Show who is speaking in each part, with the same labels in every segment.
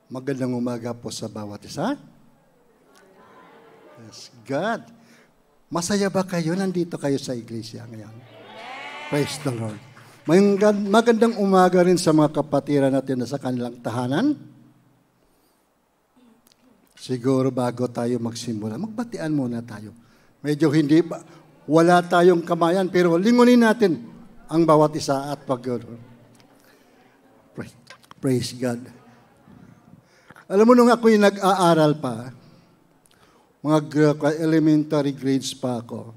Speaker 1: Magandang umaga po sa bawat isa. Yes, God. Masaya ba kayo? Nandito kayo sa iglesia ngayon. Praise the Lord. Magandang umaga rin sa mga kapatiran natin na sa kanilang tahanan. Siguro bago tayo magsimula, magbatian muna tayo. Medyo hindi, wala tayong kamayan, pero lingunin natin ang bawat isa at praise God. Alam mo, nung ako'y nag-aaral pa, mga elementary grades pa ako,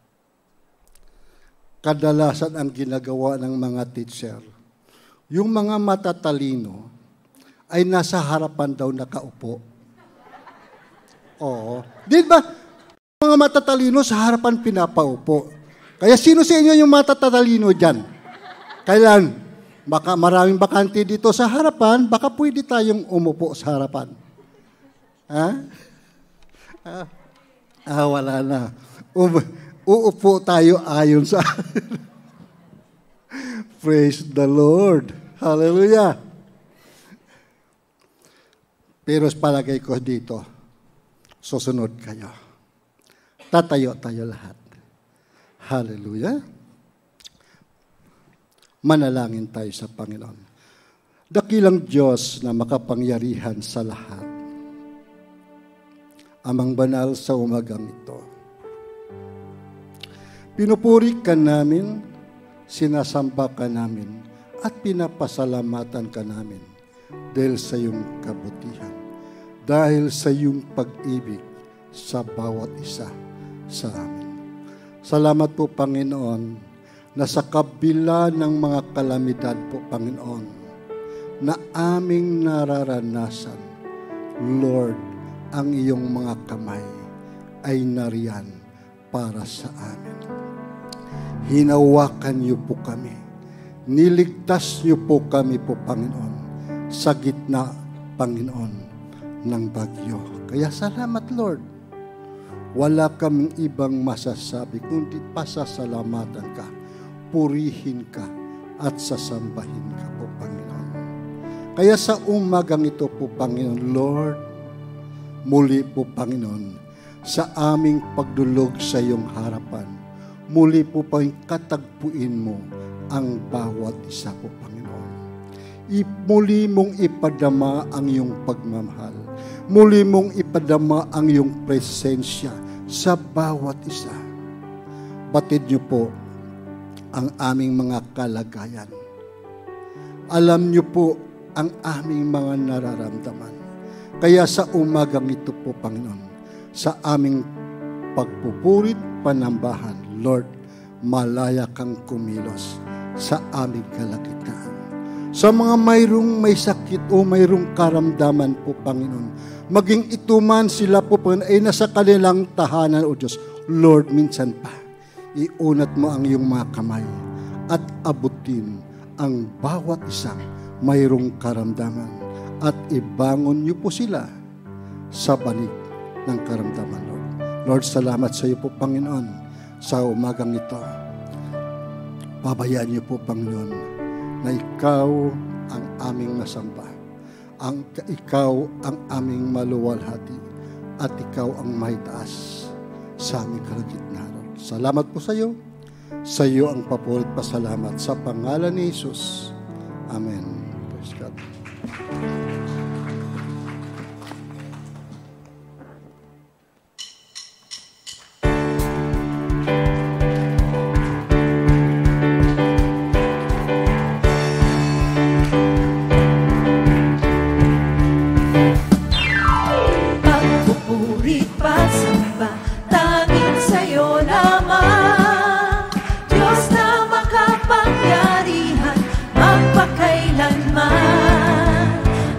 Speaker 1: kadalasan ang ginagawa ng mga teacher, yung mga matatalino ay nasa harapan daw nakaupo. Oo. Di ba? Mga matatalino sa harapan pinapaupo. Kaya sino sa inyo yung matatalino dyan? Kailan? Baka maraming bakante dito sa harapan, baka pwede tayong umupo sa harapan. Ha? Wala na. Uupo tayo ayon sa... Praise the Lord. Hallelujah. Pero palagay ko dito, susunod kayo. Tatayo tayo lahat. Hallelujah. Manalangin tayo sa Panginoon. Dakilang Diyos na makapangyarihan sa lahat. Amang banal sa umagang ito. Pinupuri ka namin, sinasamba ka namin, at pinapasalamatan ka namin dahil sa iyong kabutihan, dahil sa iyong pag-ibig sa bawat isa sa amin. Salamat po, Panginoon, na sa kabila ng mga kalamidad po, Panginoon, na aming nararanasan, Lord, ang iyong mga kamay ay nariyan para sa amin. Hinawakan niyo po kami. Niligtas niyo po kami po, Panginoon, sa gitna, Panginoon, ng bagyo. Kaya salamat, Lord. Wala kaming ibang masasabi, kundi pasasalamatan ka. Purihin ka at sasambahin ka po, Panginoon. Kaya sa umagang ito po, Panginoon, Lord, muli po, Panginoon, sa aming pagdulog sa iyong harapan, muli po, katagpuin mo ang bawat isa po, Panginoon. Muli mong ipadama ang iyong pagmamahal. Muli mong ipadama ang iyong presensya sa bawat isa. Batid niyo po ang aming mga kalagayan. Alam niyo po ang aming mga nararamdaman. Kaya sa umagang ito po, Panginoon, sa aming pagpupurit, panambahan, Lord, malaya kang kumilos sa aming kalagitnaan. Sa mga mayroong may sakit o mayroong karamdaman po, Panginoon, maging ito man sila po, Panginoon, ay nasa kanilang tahanan, O Diyos, Lord, minsan pa, iunat mo ang iyong mga kamay at abutin ang bawat isang mayroong karamdaman at ibangon niyo po sila sa banig ng karamdaman, Lord. Lord, salamat sa iyo po, Panginoon, sa umagang ito. Pabayaan niyo po, Panginoon, na ikaw ang aming masamba, ikaw ang aming maluwalhati, at ikaw ang maitaas sa aming kalagitnaan. Salamat po sa iyo. Sa iyo ang papurit pasalamat sa pangalan ni Jesus. Amen. Praise God.
Speaker 2: Pagpupuri, pasamba, tanging sa'yo lamang, Diyos na makapangyarihan magpakailanman.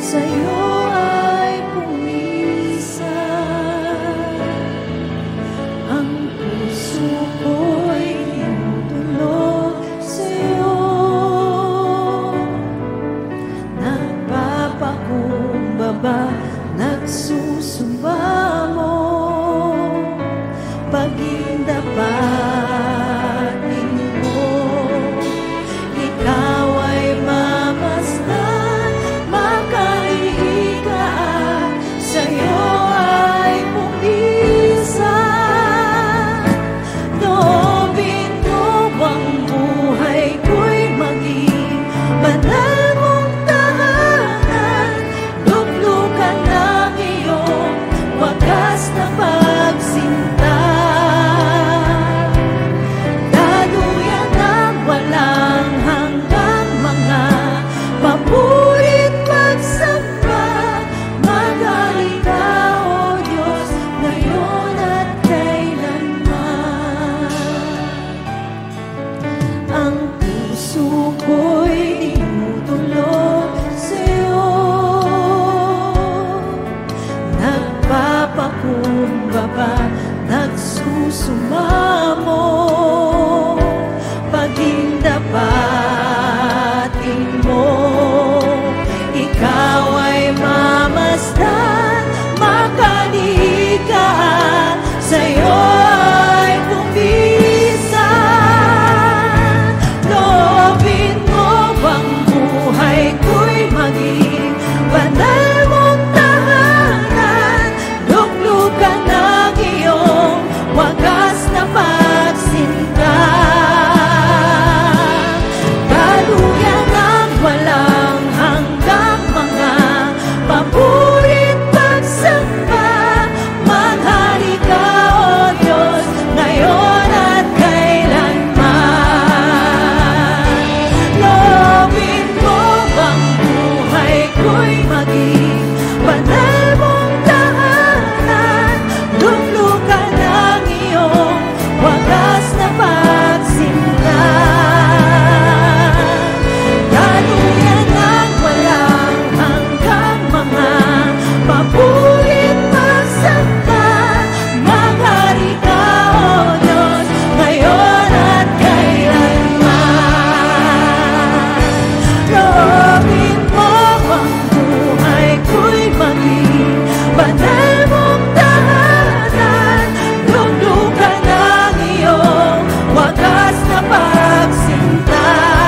Speaker 2: sa'yo ay pumisan. Ang puso ko'y tinutulog sa'yo, nagpapakumbaba, nagsusumba mo, pagindapatin mo. Ikaw ay mamasdan, makaigaan, sa'yo ay pumisan. Loobin mo ang buhay ko'y maging banal mong tahanan, luklukan ng iyong wagas na pagsinta. Daluyan ng walang hanggang mga papurit pagsamba, maghari ka, O Diyos, ngayon at kailanman. Ang puso ko'y tinutulog sa'yo, nagpapakumbaba, nagsusumamo, pagindapatin mo. Ikaw ay mamasdan, makalikaan, sa'yo ay pumisan. Loobin mo ang buhay ko'y maging banal mong tahanan, luklukan ng iyong wagas na pagsinta. Daluyan ng walang hanggang mga papurit pagsamba, maghari ka, O Diyos, ngayon at kailanman. Loobin mo ang buhay ko'y maging banal mong tahanan, luklukan ng iyong wagas na pagsinta. Daluyan ng walang hanggang mga papurit pagsamba, maghari ka, O Diyos, ngayon at kailanman. Loobin mo ang buhay ko'y maging banal mong tahanan, luklukan ng iyong wagas na pagsinta.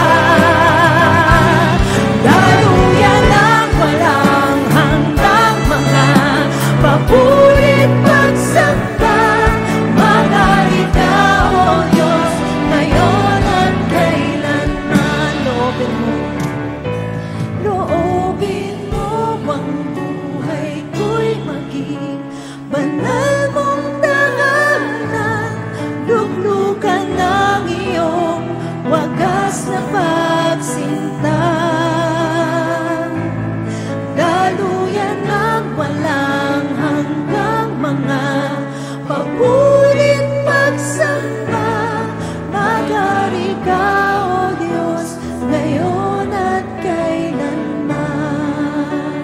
Speaker 2: Daluyan ng walang hanggang mga papurit pagsamba, maghari ka, O Diyos, ngayon at kailanman. Loobin mo ang buhay ko'y maging banal mong tahanan, luklukan ng iyong wagas na pagsinta. Daluyan ng walang hanggang mga papurit pagsamba, maghari ka, O Diyos, ngayon at kailanman.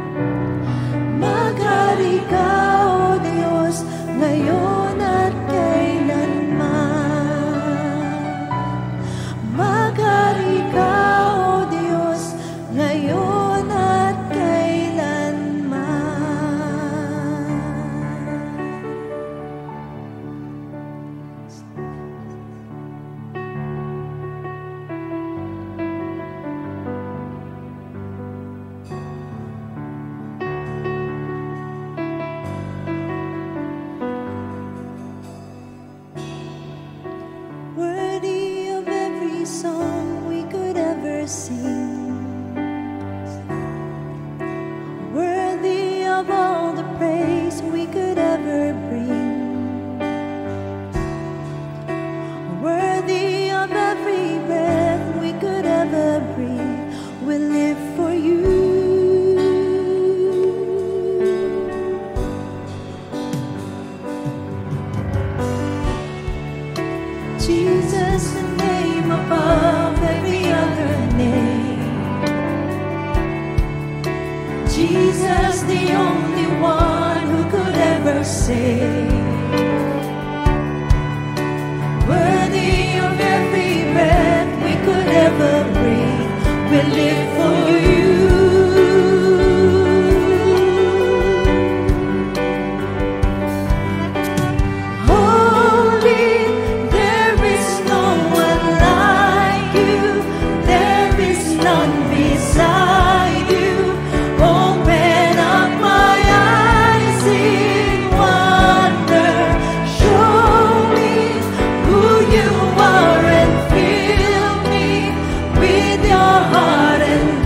Speaker 2: Maghari ka, O Diyos, ngayon at kailanman. Maghari ka, O Diyos, ngayon at kailanman. Jesus, the only one who could ever save. Worthy of every breath we could ever breathe, we live for you. Holy, there is no one like you, there is none beside you. Open up my eyes in wonder, show me who you are and fill me with your heart and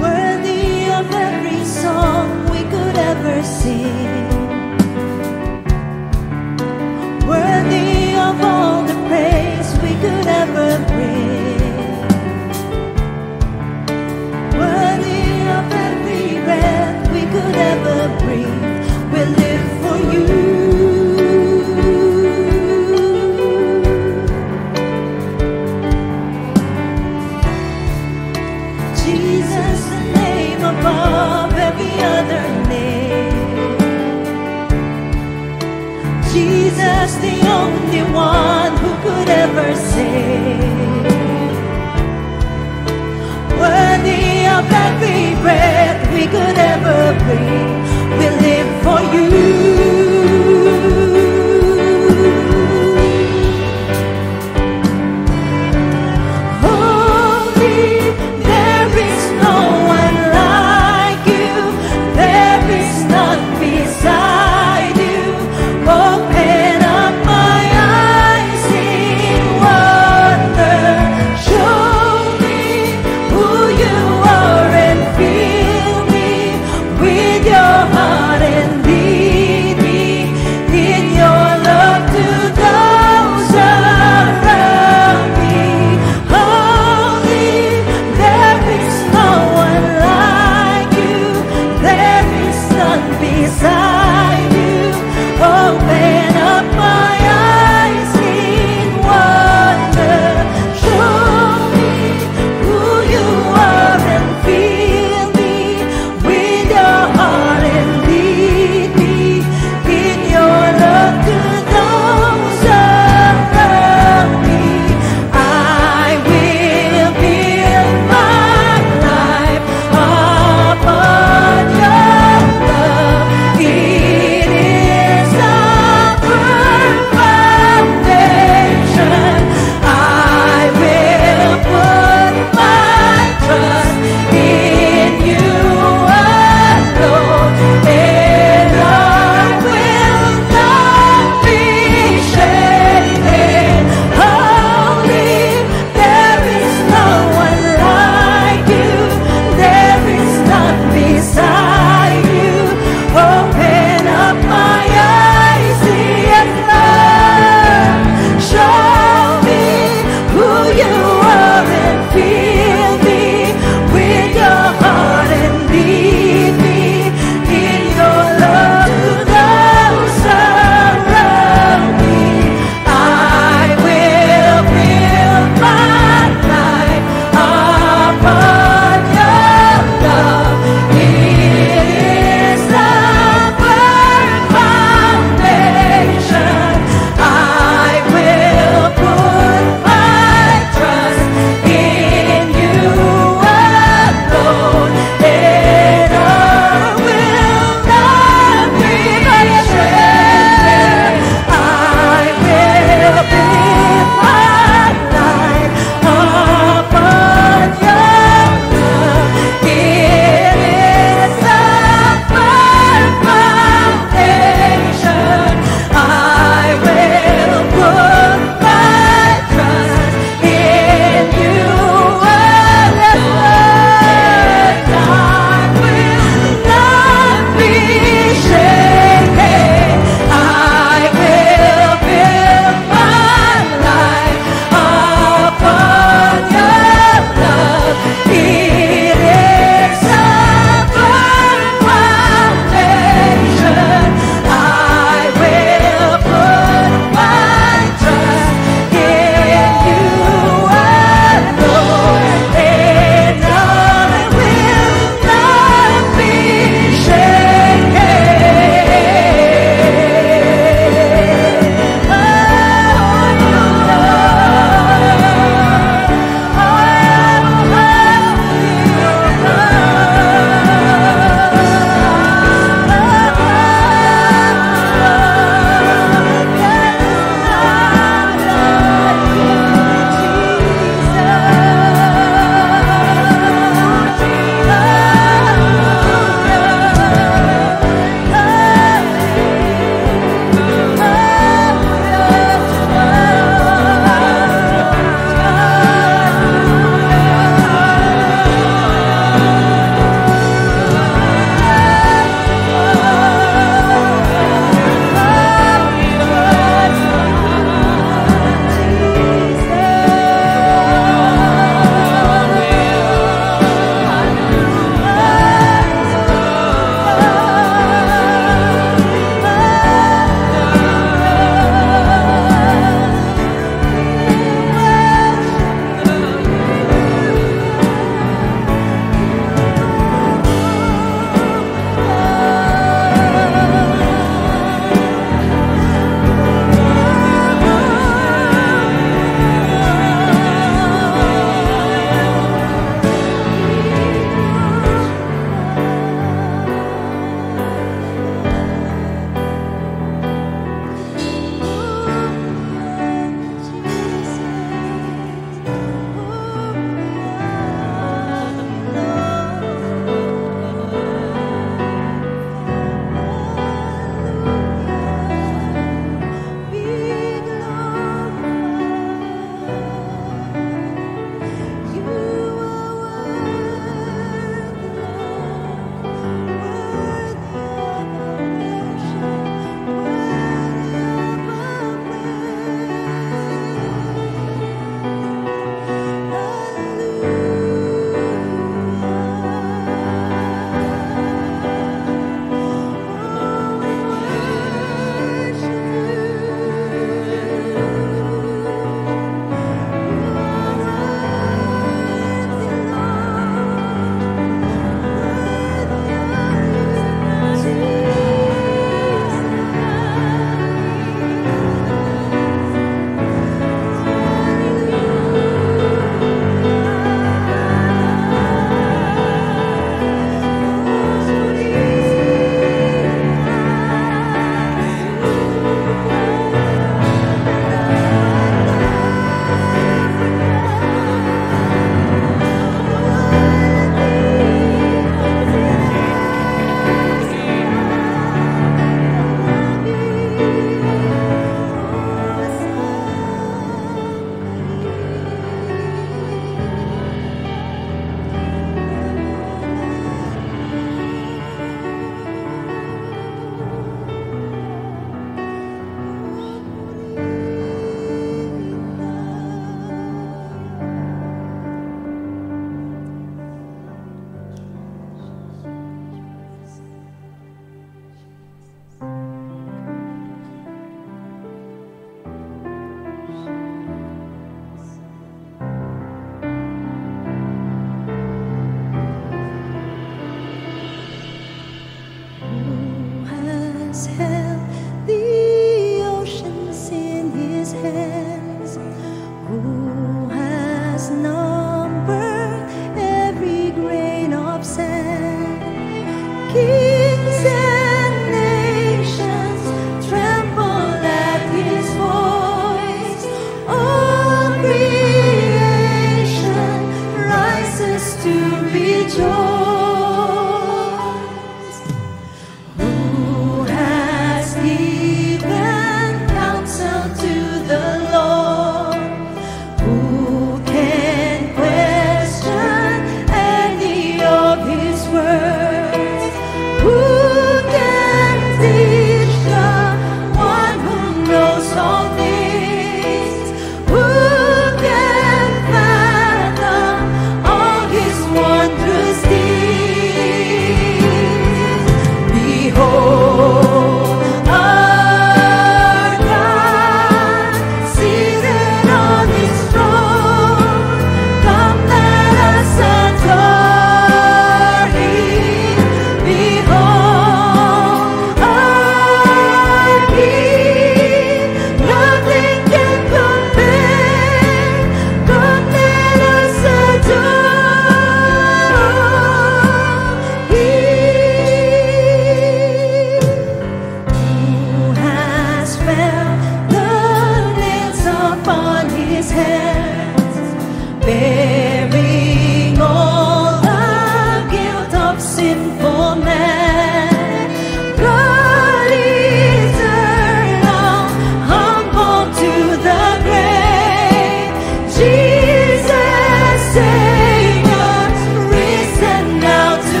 Speaker 2: sinful man. God eternal, humble to the grave. Jesus, Savior, risen now to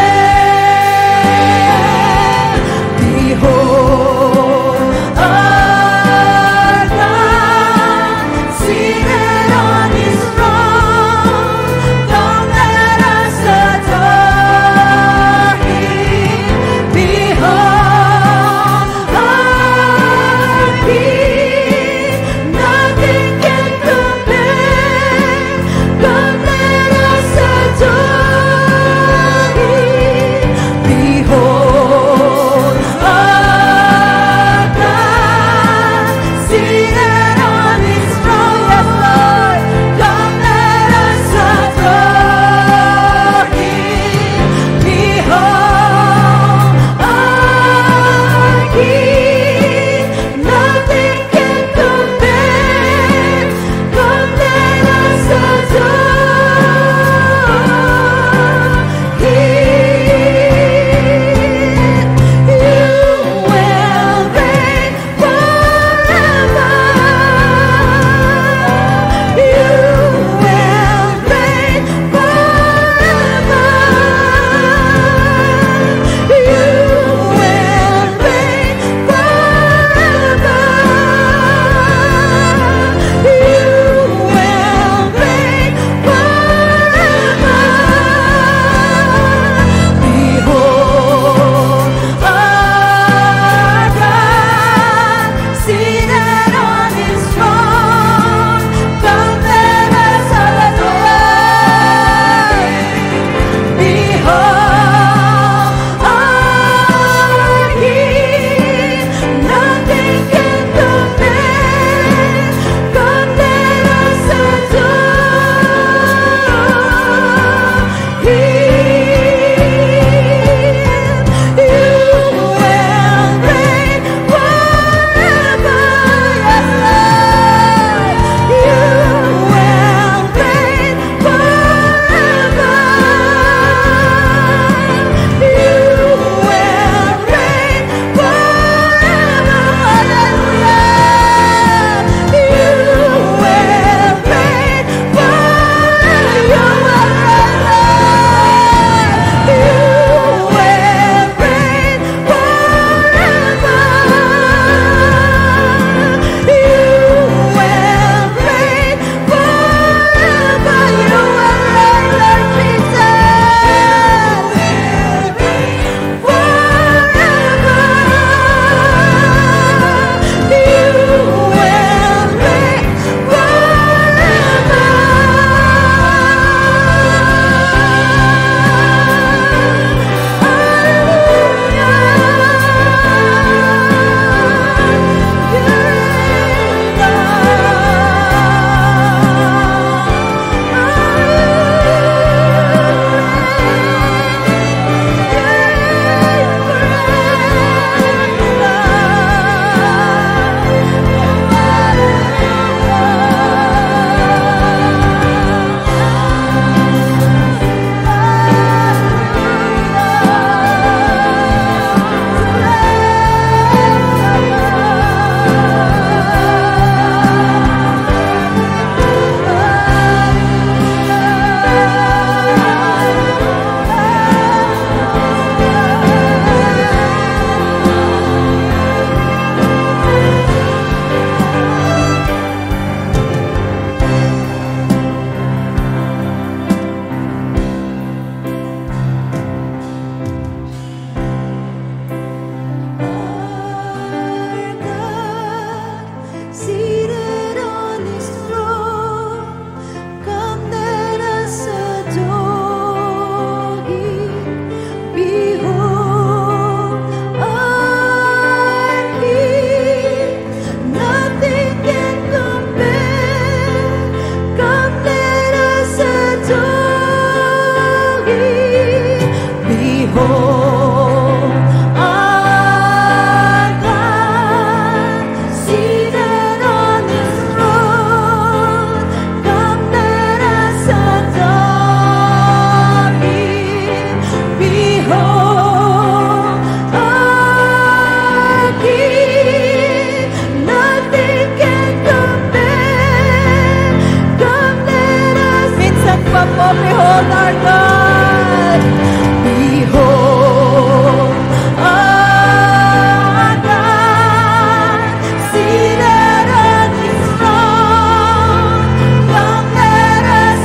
Speaker 2: reign. Behold, our God, seated on His throne. Come, let us adore Him. Behold, our King, nothing can compare. Come, let us. Minsan pa po, behold our God. Behold our God, seated on His throne. Come, let us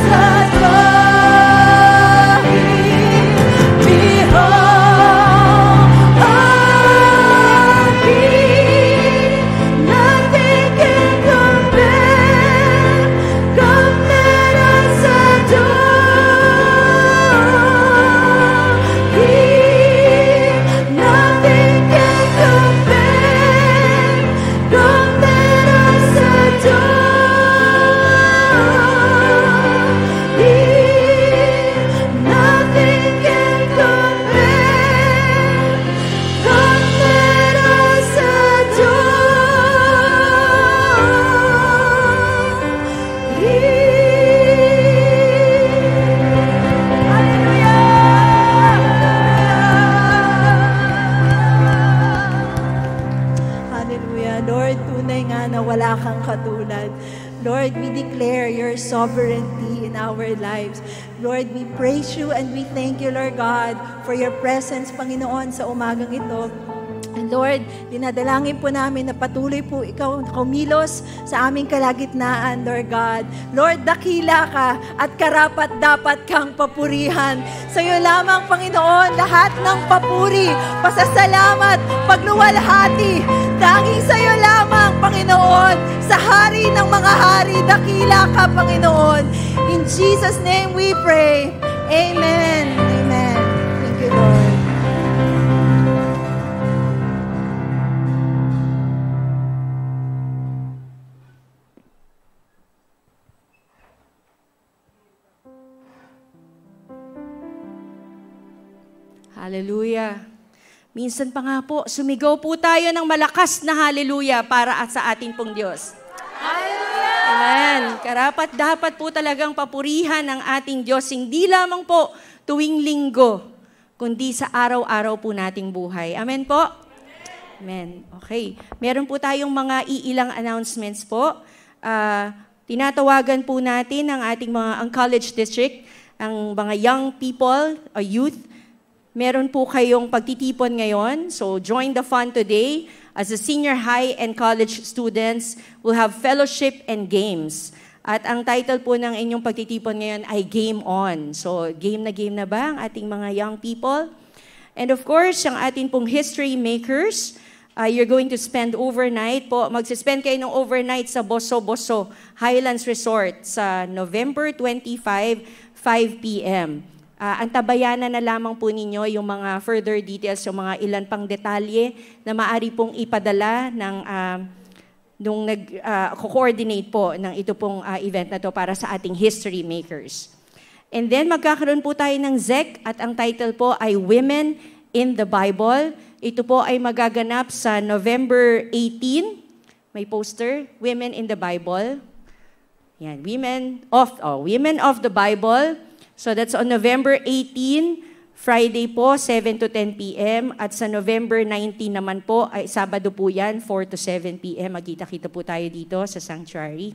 Speaker 2: adore Him. Behold our King, nothing can compare. Come, let us adore Him. Nothing can compare. Come, let us adore Him. Nothing can compare. Come, let us adore Him. Hallelujah. Lord, tunay nga na wala kang katulad. Lord, we declare your sovereignty in our lives. Lord, we praise you and we thank you, Lord God, for your presence, Panginoon, sa umagang ito. And Lord, dinadalangin po namin na patuloy po ikaw kumilos sa aming kalagitnaan, Lord God. Lord, dakila ka at karapat dapat kang papurihan. Sa iyo lamang, Panginoon, lahat ng papuri, pasasalamat, pagluwalhati, tanging sa iyo lamang, Panginoon, sa hari ng mga hari, dakila ka, Panginoon. In Jesus' name we pray. Amen. Amen. Thank you, Lord.
Speaker 3: Hallelujah. Minsan pa nga po, sumigaw po tayo ng malakas na hallelujah para sa ating pong Diyos.
Speaker 2: Hallelujah!
Speaker 3: Amen. Karapat dapat po talagang papurihan ng ating Diyos, hindi lamang po tuwing linggo, kundi sa araw-araw po nating buhay. Amen po? Amen. Okay. Meron po tayong mga iilang announcements po. Tinatawagan po natin ang ating ang college district, ang mga young people, youth. Meron po kayong pagtitipon ngayon. So join the fun today. As a senior high and college students, we'll have fellowship and games. At ang title po ng inyong pagtitipon ngayon ay Game On. So game na ba ang ating mga young people? And of course, ang ating pong history makers, you're going to spend overnight po. Magsispend kayo ng overnight sa Boso Highlands Resort sa November 25, 5 p.m. Antabayanan na lamang po ninyo yung mga further details, yung mga ilan pang detalye na maaari pong ipadala ng nung nag-coordinate po ng ito pong event na to para sa ating history makers. And then magkakaroon po tayo ng ZEC at ang title po ay Women in the Bible. Ito po ay magaganap sa November 18. May poster, Women in the Bible. Yan, Women of the Bible. So that's on November 18, Friday po, 7 to 10 p.m. At sa November 19 naman po, ay Sabado po yan, 4 to 7 p.m. Magkita-kita po tayo dito sa Sanctuary.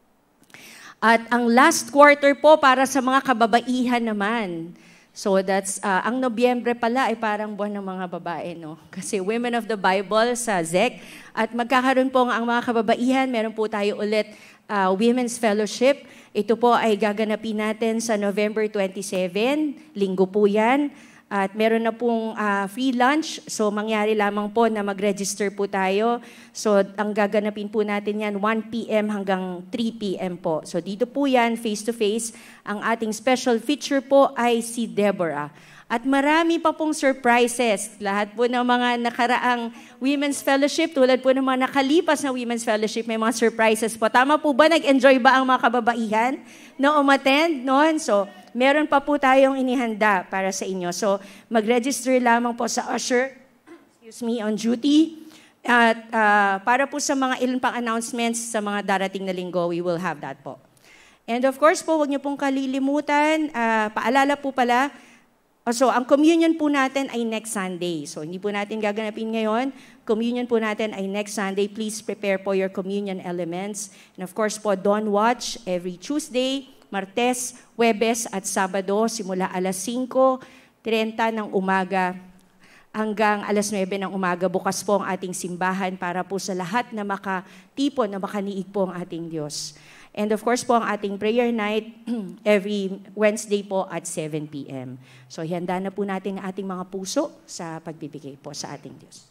Speaker 3: At ang last quarter po para sa mga kababaihan naman. So that's, ang Nobyembre pala ay parang buwan ng mga babae, no? Kasi Women of the Bible sa ZEC. At magkakaroon po ang mga kababaihan, meron po tayo ulit Women's Fellowship. Ito po ay gaganapin natin sa November 27, linggo po yan. At meron na pong free lunch, so mangyari lamang po na mag-register po tayo. So ang gaganapin po natin yan 1 p.m. hanggang 3 p.m. po. So dito po yan, face-to-face. Ang ating special feature po ay si Deborah. At marami pa pong surprises. Lahat po ng mga nakaraang Women's Fellowship, tulad po ng mga nakalipas na Women's Fellowship, may mga surprises po. Tama po ba? Nag-enjoy ba ang mga kababaihan na umattend noon? So, meron pa po tayong inihanda para sa inyo. So, mag-register lamang po sa usher, on duty. At para po sa mga ilan pang announcements sa mga darating na linggo, we will have that po. And of course po, huwag niyo pong kalilimutan, paalala po pala, So, ang communion po natin ay next Sunday. So, hindi po natin gaganapin ngayon. Communion po natin ay next Sunday. Please prepare po your communion elements. And of course po, Dawn Watch every Tuesday, Martes, Huwebes at Sabado simula alas 5:30 ng umaga hanggang alas 9 ng umaga. Bukas po ang ating simbahan para po sa lahat na makatipon, na makaniig po ang ating Diyos. And of course po, ang ating prayer night every Wednesday po at 7 p.m. So, handa na po natin ang ating mga puso sa pagbibigay po sa ating Diyos.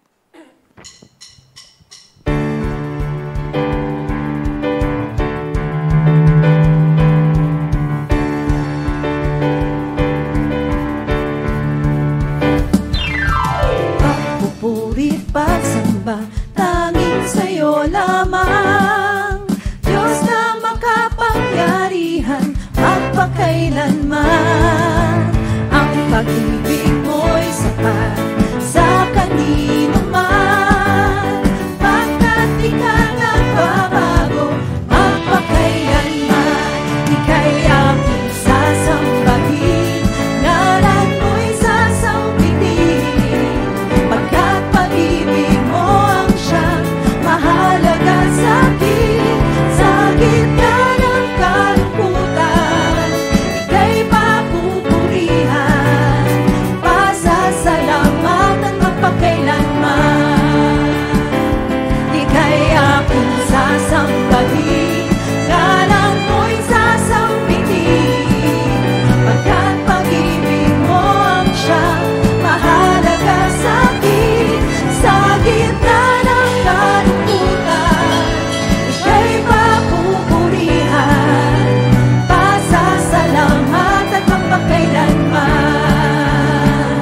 Speaker 2: Pagpupuri, pagsamba, tanging sa'yo lamang, Diyos na makapangyarihan, magpakailanman. Ang pag-ibig mo'y sapat sa kanino man, pagkat di ka nagbabago, magpakailanman. Ika'y aking sasambahin, ngalan mo'y sasambitin, pagkat pag-ibig mo ang siyang mahalaga sa'kin. Sa gitna ng kalungkutan, ika'y papupurihan, pasasalamatan magpakailanman. Ika'y aking sasambahin, ngalan mo'y sasambitin, pagkat pag-ibig mo ang siyang mahalaga sa'kin. Sa gitna ng kalungkutan, ika'y papupurihan, pasasalamatan magpakailanman.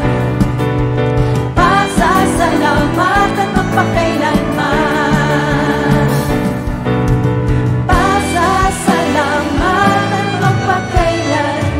Speaker 2: Pasasalamatan magpakailanman. Pasasalamatan magpakailanman.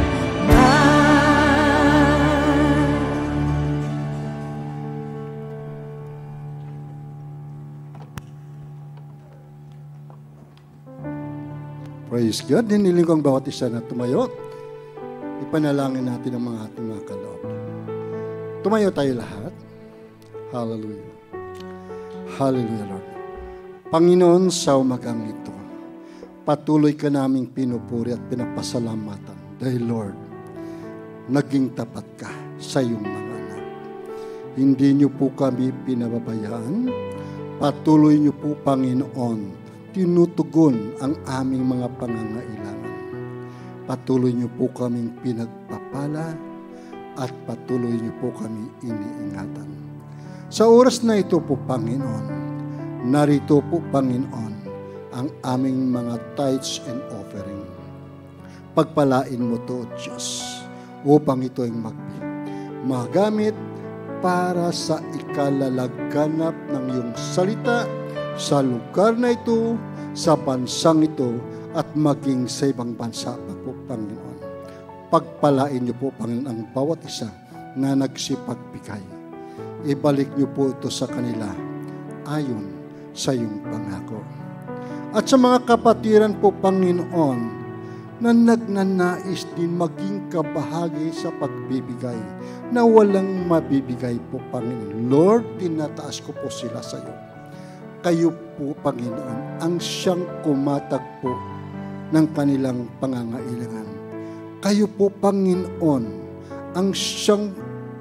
Speaker 1: Praise God. Hiniling ko ang bawat isa na tumayo. Ipanalangin natin ang mga ating mga kaloob. Tumayo tayo lahat. Hallelujah. Hallelujah, Lord. Panginoon, sa umagang ito, patuloy ka naming pinupuri at pinapasalamatan. Dahil, Lord, naging tapat ka sa iyong mga anak. Hindi niyo po kami pinababayaan. Patuloy niyo po, Panginoon, tinutugon ang aming mga pangangailangan. Patuloy niyo po kaming pinagpapala at patuloy niyo po kami iniingatan. Sa oras na ito po, Panginoon, narito po, Panginoon, ang aming mga tithes and offering. Pagpalain mo to, Diyos, upang ito ay magamit para sa ikalalaganap ng iyong salita sa lugar na ito, sa bansang ito, at maging sa ibang bansa pa po, Panginoon. Pagpalain niyo po, Panginoon, ang bawat isa na nagsipagbigay. Ibalik niyo po ito sa kanila ayon sa iyong pangako. At sa mga kapatiran po, Panginoon, na nagnanais din maging kabahagi sa pagbibigay, na walang mabibigay po, Panginoon. Lord, tinataas ko po sila sa iyo. Kayo po, Panginoon, ang siyang kumatagpo ng kanilang pangangailangan. Kayo po, Panginoon, ang siyang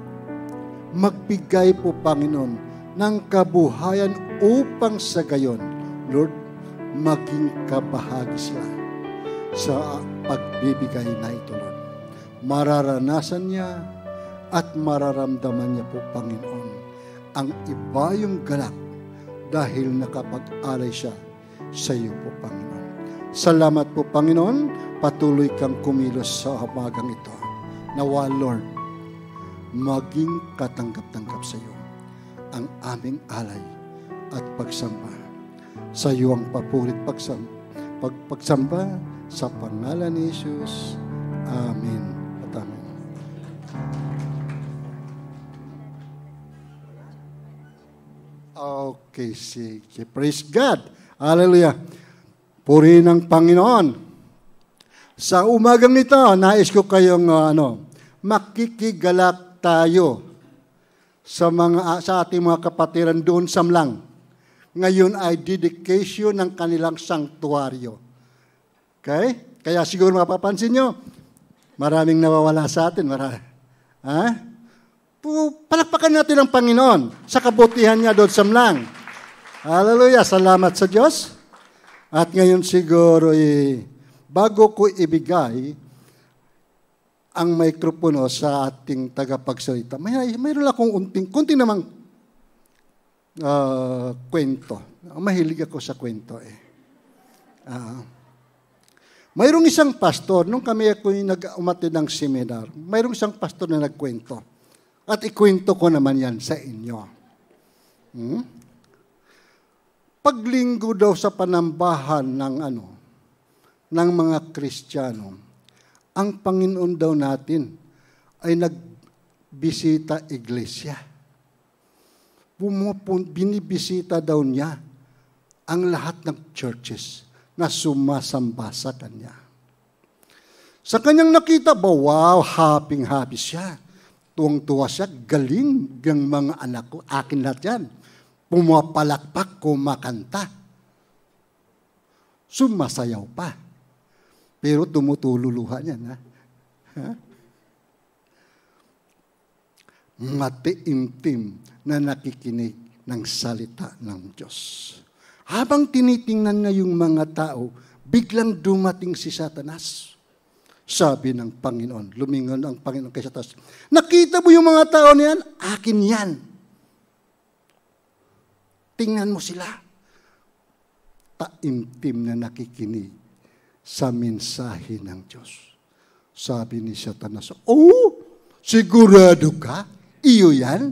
Speaker 1: magbigay po, Panginoon, ng kabuhayan upang sa gayon, Lord, maging kabahagi sila sa pagbibigay na ito, Lord. Mararanasan niya at mararamdaman niya po, Panginoon, ang iba yung galak dahil nakapag-alay siya sa iyo po, Panginoon. Salamat po, Panginoon. Patuloy kang kumilos sa umagang ito. Nawa, Lord, maging katanggap-tanggap sa iyo ang aming alay at pagsamba. Sa iyo ang papurit pagsamba sa pangalan ni Jesus. Amen at amen. Okay, sige. Praise God. Hallelujah. Purihin ang Panginoon. Sa umagang nito, nais ko kayong makikigalak tayo sa ating mga kapatiran doon sa Mlang. Ngayon ay dedication ng kanilang sanktuaryo. Okay? Kaya siguro mapapansin nyo, maraming nawawala sa atin. Palakpakan natin ang Panginoon sa kabutihan niya doon sa Mlang. Hallelujah! Salamat sa Diyos. At ngayon siguro, bago ko ibigay ang mikropono sa ating tagapagsalita, mayroon akong kunti namang kwento. Mahilig ako sa kwento mayroong isang pastor, nung kami nag-umatid ng seminar, mayroong isang pastor na nagkwento. At ikwento ko naman yan sa inyo. Paglinggo daw sa panambahan ng mga Kristiyano, ang Panginoon daw natin ay nagbisita iglesia. Binibisita daw niya ang lahat ng churches na sumasamba sa Kanya. Sa Kanyang nakita ba, wow, happy siya. Tuwang-tuwa siya, galing ng mga anak ko, akin lahat yan. Pumapalakpak, kumakanta. Sumasayaw pa. Pero tumutululuha niya na. Matiimtim na nakikinig ng salita ng Diyos. Habang tinitingnan na yung mga tao, biglang dumating si Satanas. Sabi ng Panginoon, lumingon ang Panginoon kay Satanas, nakita mo yung mga tao niyan? Akin yan. Tingnan mo sila. Taimtim na nakikinig sa mensahe ng Diyos. Sabi ni Satanas, sigurado ka? Iyo yan?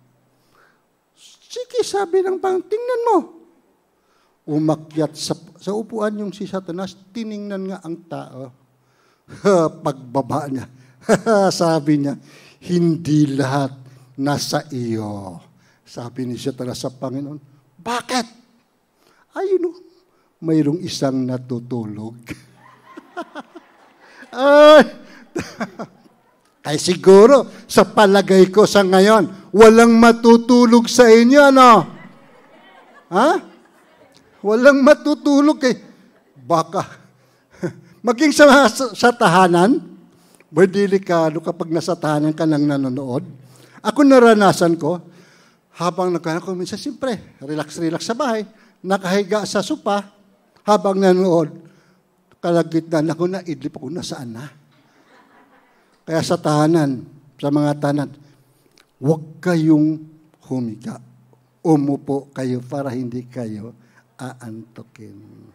Speaker 1: Sige, sabi ng Panginoon, tingnan mo. Umakyat sa upuan yung si Satanas, tiningnan nga ang tao. Pagbaba niya, sabi niya, hindi lahat nasa iyo. Sabi ni Satanas sa Panginoon, bakit? Ayun, mayroong isang natutulog. Ay siguro, sa palagay ko sa ngayon, walang matutulog sa inyo, ano? Walang matutulog baka maging sa tahanan, may delikado kapag nasa tahanan ka nang nanonood. Ako naranasan ko, habang nagkano minsan, siyempre, relax sa bahay, nakahiga sa sopa, habang nanonood, kalagitnaan ako na, idlip ako nasaan na. Kaya sa tahanan, sa mga tahanan, huwag kayong humiga. Umupo kayo para hindi kayo aantukin.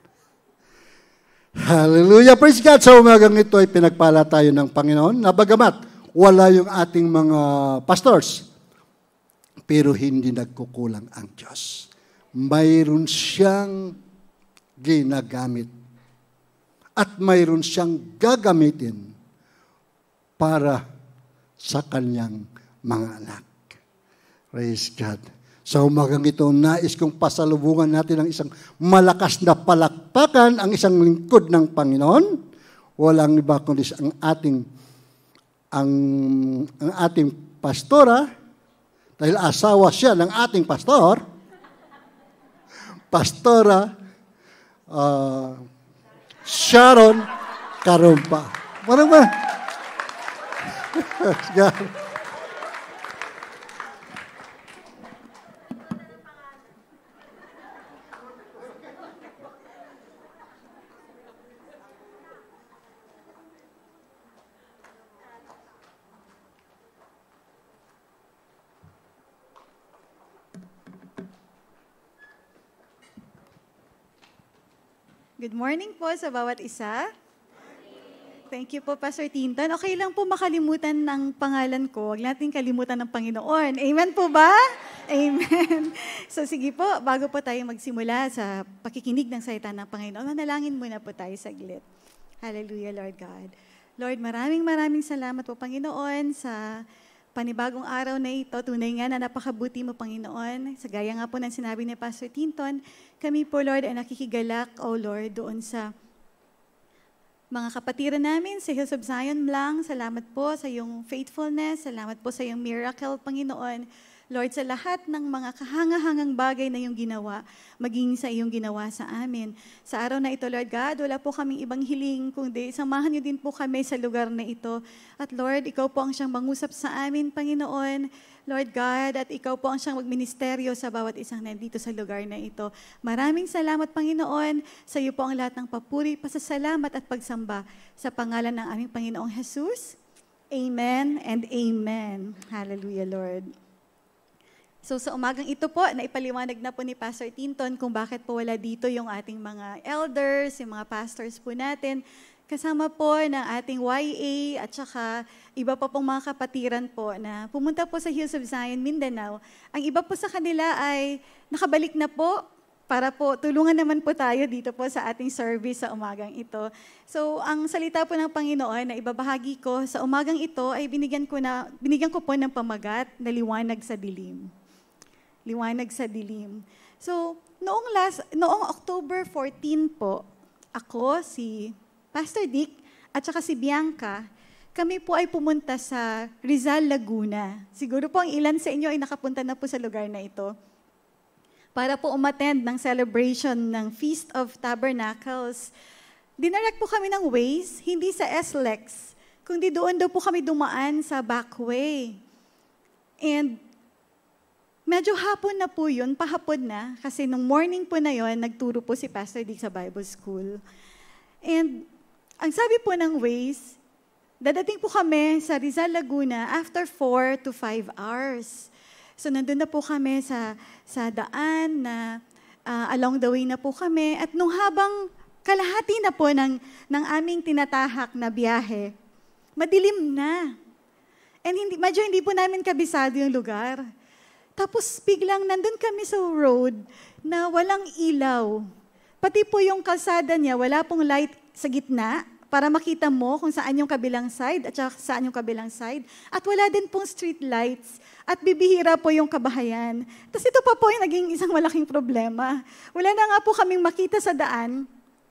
Speaker 1: Hallelujah! Praise God! Sa umagang ito ay pinagpala tayo ng Panginoon na bagamat wala yung ating mga pastors, pero hindi nagkukulang ang Diyos. Mayroon siyang ginagamit at mayroon siyang gagamitin para sa kanyang mga anak. Praise God! Sa umagang ito, nais kong pasalubungan natin ang isang malakas na palakpakan, ang isang lingkod ng Panginoon. Walang iba kundi ang ating pastora, dahil asawa siya ng ating pastor, Pastora Sharon Karumpa. Parang ba?
Speaker 4: Good morning po sa bawat isa. Thank you po, Pastor Tinton. Okay lang po makalimutan ng pangalan ko. Huwag natin kalimutan ng Panginoon. Amen po ba? Amen. So sige po, bago po tayo magsimula sa pakikinig ng salita ng Panginoon, manalangin muna po tayo saglit. Hallelujah, Lord God. Lord, maraming salamat po, Panginoon, sa panibagong araw na ito. Tunay nga na napakabuti mo, Panginoon. Sa gaya nga po ng sinabi ni Pastor Tinton, kami po, Lord, ay nakikigalak, O Lord, doon sa Mga kapatiran namin sa Hills of Zion lang, salamat po sa iyong faithfulness, salamat po sa iyong miracle, Panginoon. Lord, sa lahat ng mga kahanga-hangang bagay na iyong ginawa, maging sa iyong ginawa sa amin. Sa araw na ito, Lord God, wala po kaming ibang hiling, kundi samahan niyo din po kami sa lugar na ito. At Lord, ikaw po ang siyang mangusap sa amin, Panginoon. Lord God, at ikaw po ang siyang magministeryo sa bawat isang nandito sa lugar na ito. Maraming salamat, Panginoon. Sa iyo po ang lahat ng papuri, pasasalamat at pagsamba sa pangalan ng aming Panginoong Jesus. Amen and amen. Hallelujah, Lord. So sa umagang ito po, naipaliwanag na po ni Pastor Tinton kung bakit po wala dito yung ating mga elders, yung mga pastors po natin. Kasama po ng ating YA at saka iba pa pong mga kapatiran po na pumunta po sa Hills of Zion, Mindanao. Ang iba po sa kanila ay nakabalik na po para po tulungan naman po tayo dito po sa ating service sa umagang ito. So ang salita po ng Panginoon na ibabahagi ko sa umagang ito ay binigyan ko po ng pamagat na Liwanag sa Dilim. Liwanag sa Dilim. So, noong October 14 po, ako, si Pastor Dick, at saka si Bianca, kami po ay pumunta sa Rizal, Laguna. Siguro po ang ilan sa inyo ay nakapunta na po sa lugar na ito. Para po umattend ng celebration ng Feast of Tabernacles. Dinarek po kami ng Waze, hindi sa SLEX, kundi doon daw po kami dumaan sa backway. And medyo hapon na po yun, pahapon na, kasi nung morning po na yun, nagturo po si Pastor Dick sa Bible School. And ang sabi po ng Waze, dadating po kami sa Rizal, Laguna after 4 to 5 hours. So nandun na po kami sa daan na along the way na po kami. At nung habang kalahati na po ng aming tinatahak na biyahe, madilim na. And medyo hindi po namin kabisado yung lugar. Tapos biglang nandun kami sa road na walang ilaw. Pati po yung kalsada niya, wala pong light sa gitna para makita mo kung saan yung kabilang side at saan yung kabilang side. At wala din pong street lights at bibihira po yung kabahayan. Tapos ito pa po yung naging isang malaking problema. Wala na nga po kaming makita sa daan.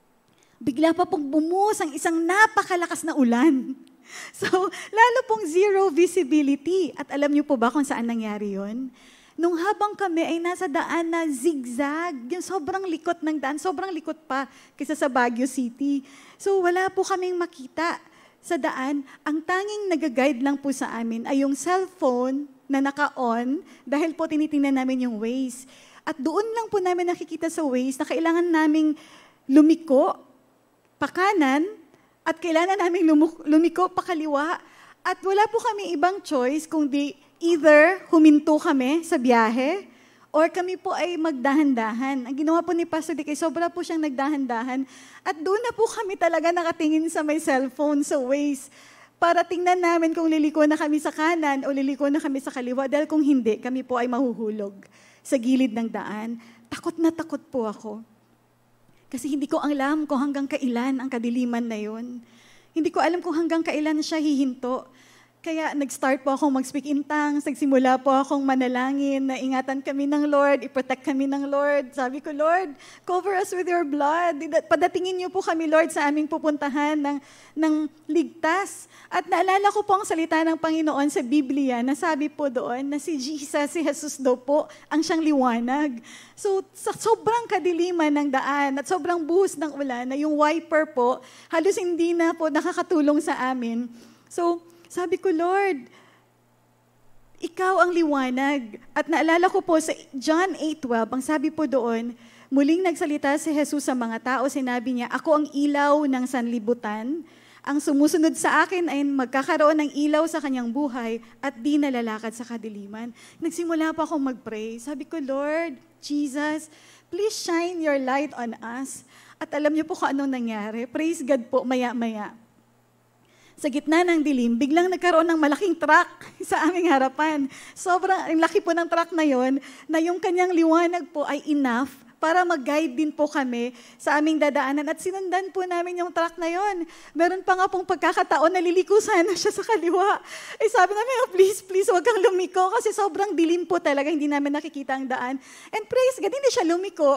Speaker 4: Bigla pa pong bumuhos ang isang napakalakas na ulan. So, lalo pong zero visibility. At alam niyo po ba kung saan nangyari yon? Nung habang kami ay nasa daan na zigzag, yung sobrang likot ng daan, sobrang likot pa kaysa sa Baguio City. So wala po kaming makita sa daan. Ang tanging nag-guide lang po sa amin ay yung cellphone na naka-on dahil po tinitingnan namin yung Waze. At doon lang po namin nakikita sa Waze na kailangan naming lumiko pa kanan at kailangan naming lumiko pa kaliwa. At wala po kami ibang choice kundi either huminto kami sa biyahe or kami po ay magdahan-dahan. Ang ginawa po ni Pastor Dick ay sobra po siyang nagdahan-dahan at doon na po kami talaga nakatingin sa may cellphone, sa Waze, para tingnan namin kung liliko na kami sa kanan o liliko na kami sa kaliwa dahil kung hindi, kami po ay mahuhulog sa gilid ng daan. Takot na takot po ako. Kasi hindi ko alam kung hanggang kailan ang kadiliman na yun. Hindi ko alam kung hanggang kailan siya hihinto. Kaya nag-start po akong mag-speak in tongues, nagsimula po akong manalangin, na ingatan kami ng Lord, i-protect kami ng Lord. Sabi ko, Lord, cover us with your blood. Padatingin niyo po kami, Lord, sa aming pupuntahan ng ligtas. At naalala ko po ang salita ng Panginoon sa Biblia, na sabi po doon na si Jesus daw po ang siyang liwanag. So, sa sobrang kadiliman ng daan at sobrang buhos ng ulan, na yung wiper po, halos hindi na po nakakatulong sa amin. So, sabi ko, Lord, ikaw ang liwanag. At naalala ko po sa John 8:12, ang sabi po doon, muling nagsalita si Jesus sa mga tao, sinabi niya, ako ang ilaw ng sanlibutan. Ang sumusunod sa akin ay magkakaroon ng ilaw sa kanyang buhay at di nalalakad sa kadiliman. Nagsimula pa akong mag-pray. Sabi ko, Lord, Jesus, please shine your light on us. At alam niyo po kung anong nangyari. Praise God po, maya-maya. Sa gitna ng dilim, biglang nagkaroon ng malaking truck sa aming harapan. Sobrang laki po ng truck na yon, na yung kanyang liwanag po ay enough para mag-guide din po kami sa aming dadaanan. At sinundan po namin yung truck na yon. Meron pa nga pong pagkakataon na liliko sana siya sa kaliwa. Ay sabi namin, oh, please, huwag kang lumiko kasi sobrang dilim po talaga, hindi namin nakikita ang daan. And praise God, hindi siya lumiko.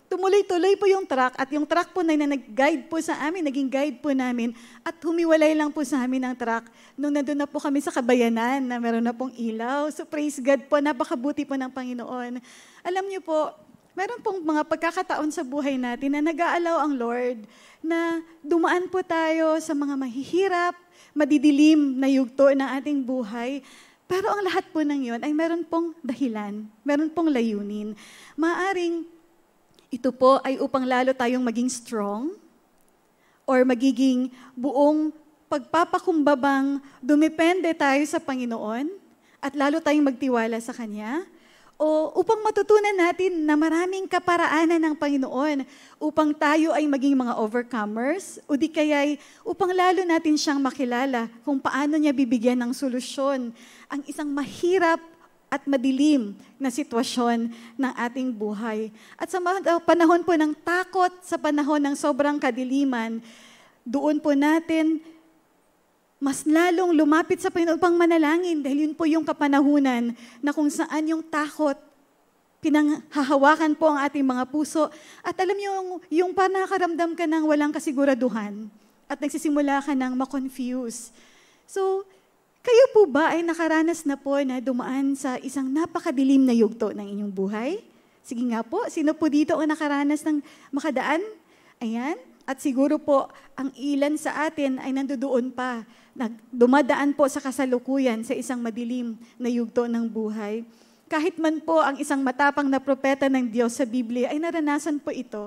Speaker 4: tumuloy-tuloy po yung truck at yung truck po na nag-guide po sa amin, naging guide po namin at humiwalay lang po sa amin ang truck nung nandun na po kami sa kabayanan na meron na pong ilaw. So praise God po, napakabuti po ng Panginoon. Alam niyo po, meron pong mga pagkakataon sa buhay natin na nag-aalaw ang Lord na dumaan po tayo sa mga mahihirap, madidilim na yugto ng ating buhay. Pero ang lahat po ng yun ay meron pong dahilan, meron pong layunin. Maaring ito po ay upang lalo tayong maging strong or magiging buong pagpapakumbabang dumepende tayo sa Panginoon at lalo tayong magtiwala sa Kanya. O upang matutunan natin na maraming kaparaanan ng Panginoon upang tayo ay maging mga overcomers o di kaya'y upang lalo natin siyang makilala kung paano niya bibigyan ng solusyon ang isang mahirap at madilim na sitwasyon ng ating buhay. At sa panahon po ng takot, sa panahon ng sobrang kadiliman, doon po natin mas lalong lumapit sa Panginoon upang manalangin dahil yun po yung kapanahunan na kung saan yung takot, pinanghahawakan po ang ating mga puso. At alam niyo, yung panakaramdam ka ng walang kasiguraduhan at nagsisimula ka ng ma-confuse. So, kayo po ba ay nakaranas na po na dumaan sa isang napakadilim na yugto ng inyong buhay? Sige nga po, sino po dito ang nakaranas ng makadaan? Ayan. At siguro po, ang ilan sa atin ay nandoon pa, dumadaan po sa kasalukuyan sa isang madilim na yugto ng buhay. Kahit man po ang isang matapang na propeta ng Diyos sa Biblia ay naranasan po ito.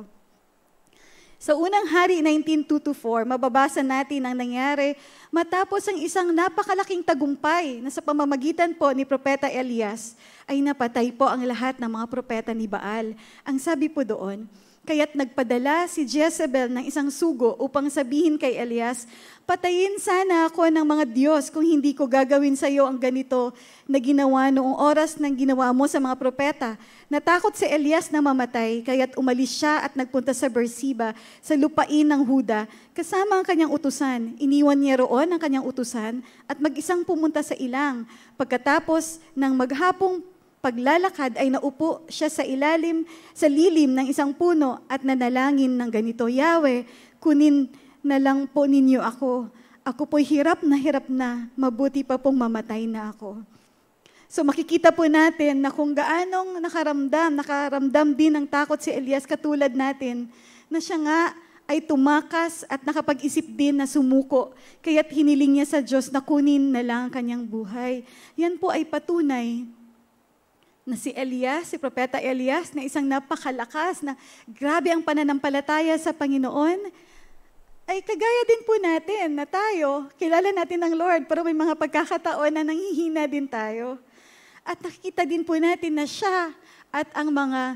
Speaker 4: Sa unang hari 19:2-4, mababasa natin ang nangyari matapos ang isang napakalaking tagumpay na sa pamamagitan po ni Propeta Elias ay napatay po ang lahat ng mga propeta ni Baal. Ang sabi po doon, kaya't nagpadala si Jezebel ng isang sugo upang sabihin kay Elias, patayin sana ako ng mga Diyos kung hindi ko gagawin sa iyo ang ganito na ginawa noong oras ng ginawa mo sa mga propeta. Natakot si Elias na mamatay, kaya't umalis siya at nagpunta sa Beersheba, sa lupain ng Huda, kasama ang kanyang utusan. Iniwan niya roon ang kanyang utusan at mag-isang pumunta sa ilang. Pagkatapos ng maghapong paglalakad ay naupo siya sa lilim ng isang puno at nanalangin ng ganito, Yahweh, kunin na lang po ninyo ako. Ako po'y hirap na, mabuti pa pong mamatay na ako. So makikita po natin na kung gaanong nakaramdam din ng takot si Elias katulad natin, na siya nga ay tumakas at nakapag-isip din na sumuko, kaya't hiniling niya sa Diyos na kunin na lang ang kanyang buhay. Yan po ay patunay na si Elias, si Propeta Elias, na isang napakalakas, na grabe ang pananampalataya sa Panginoon, ay kagaya din po natin na tayo, kilala natin ang Lord, pero may mga pagkakataon na nanghihina din tayo. At nakikita din po natin na siya at ang mga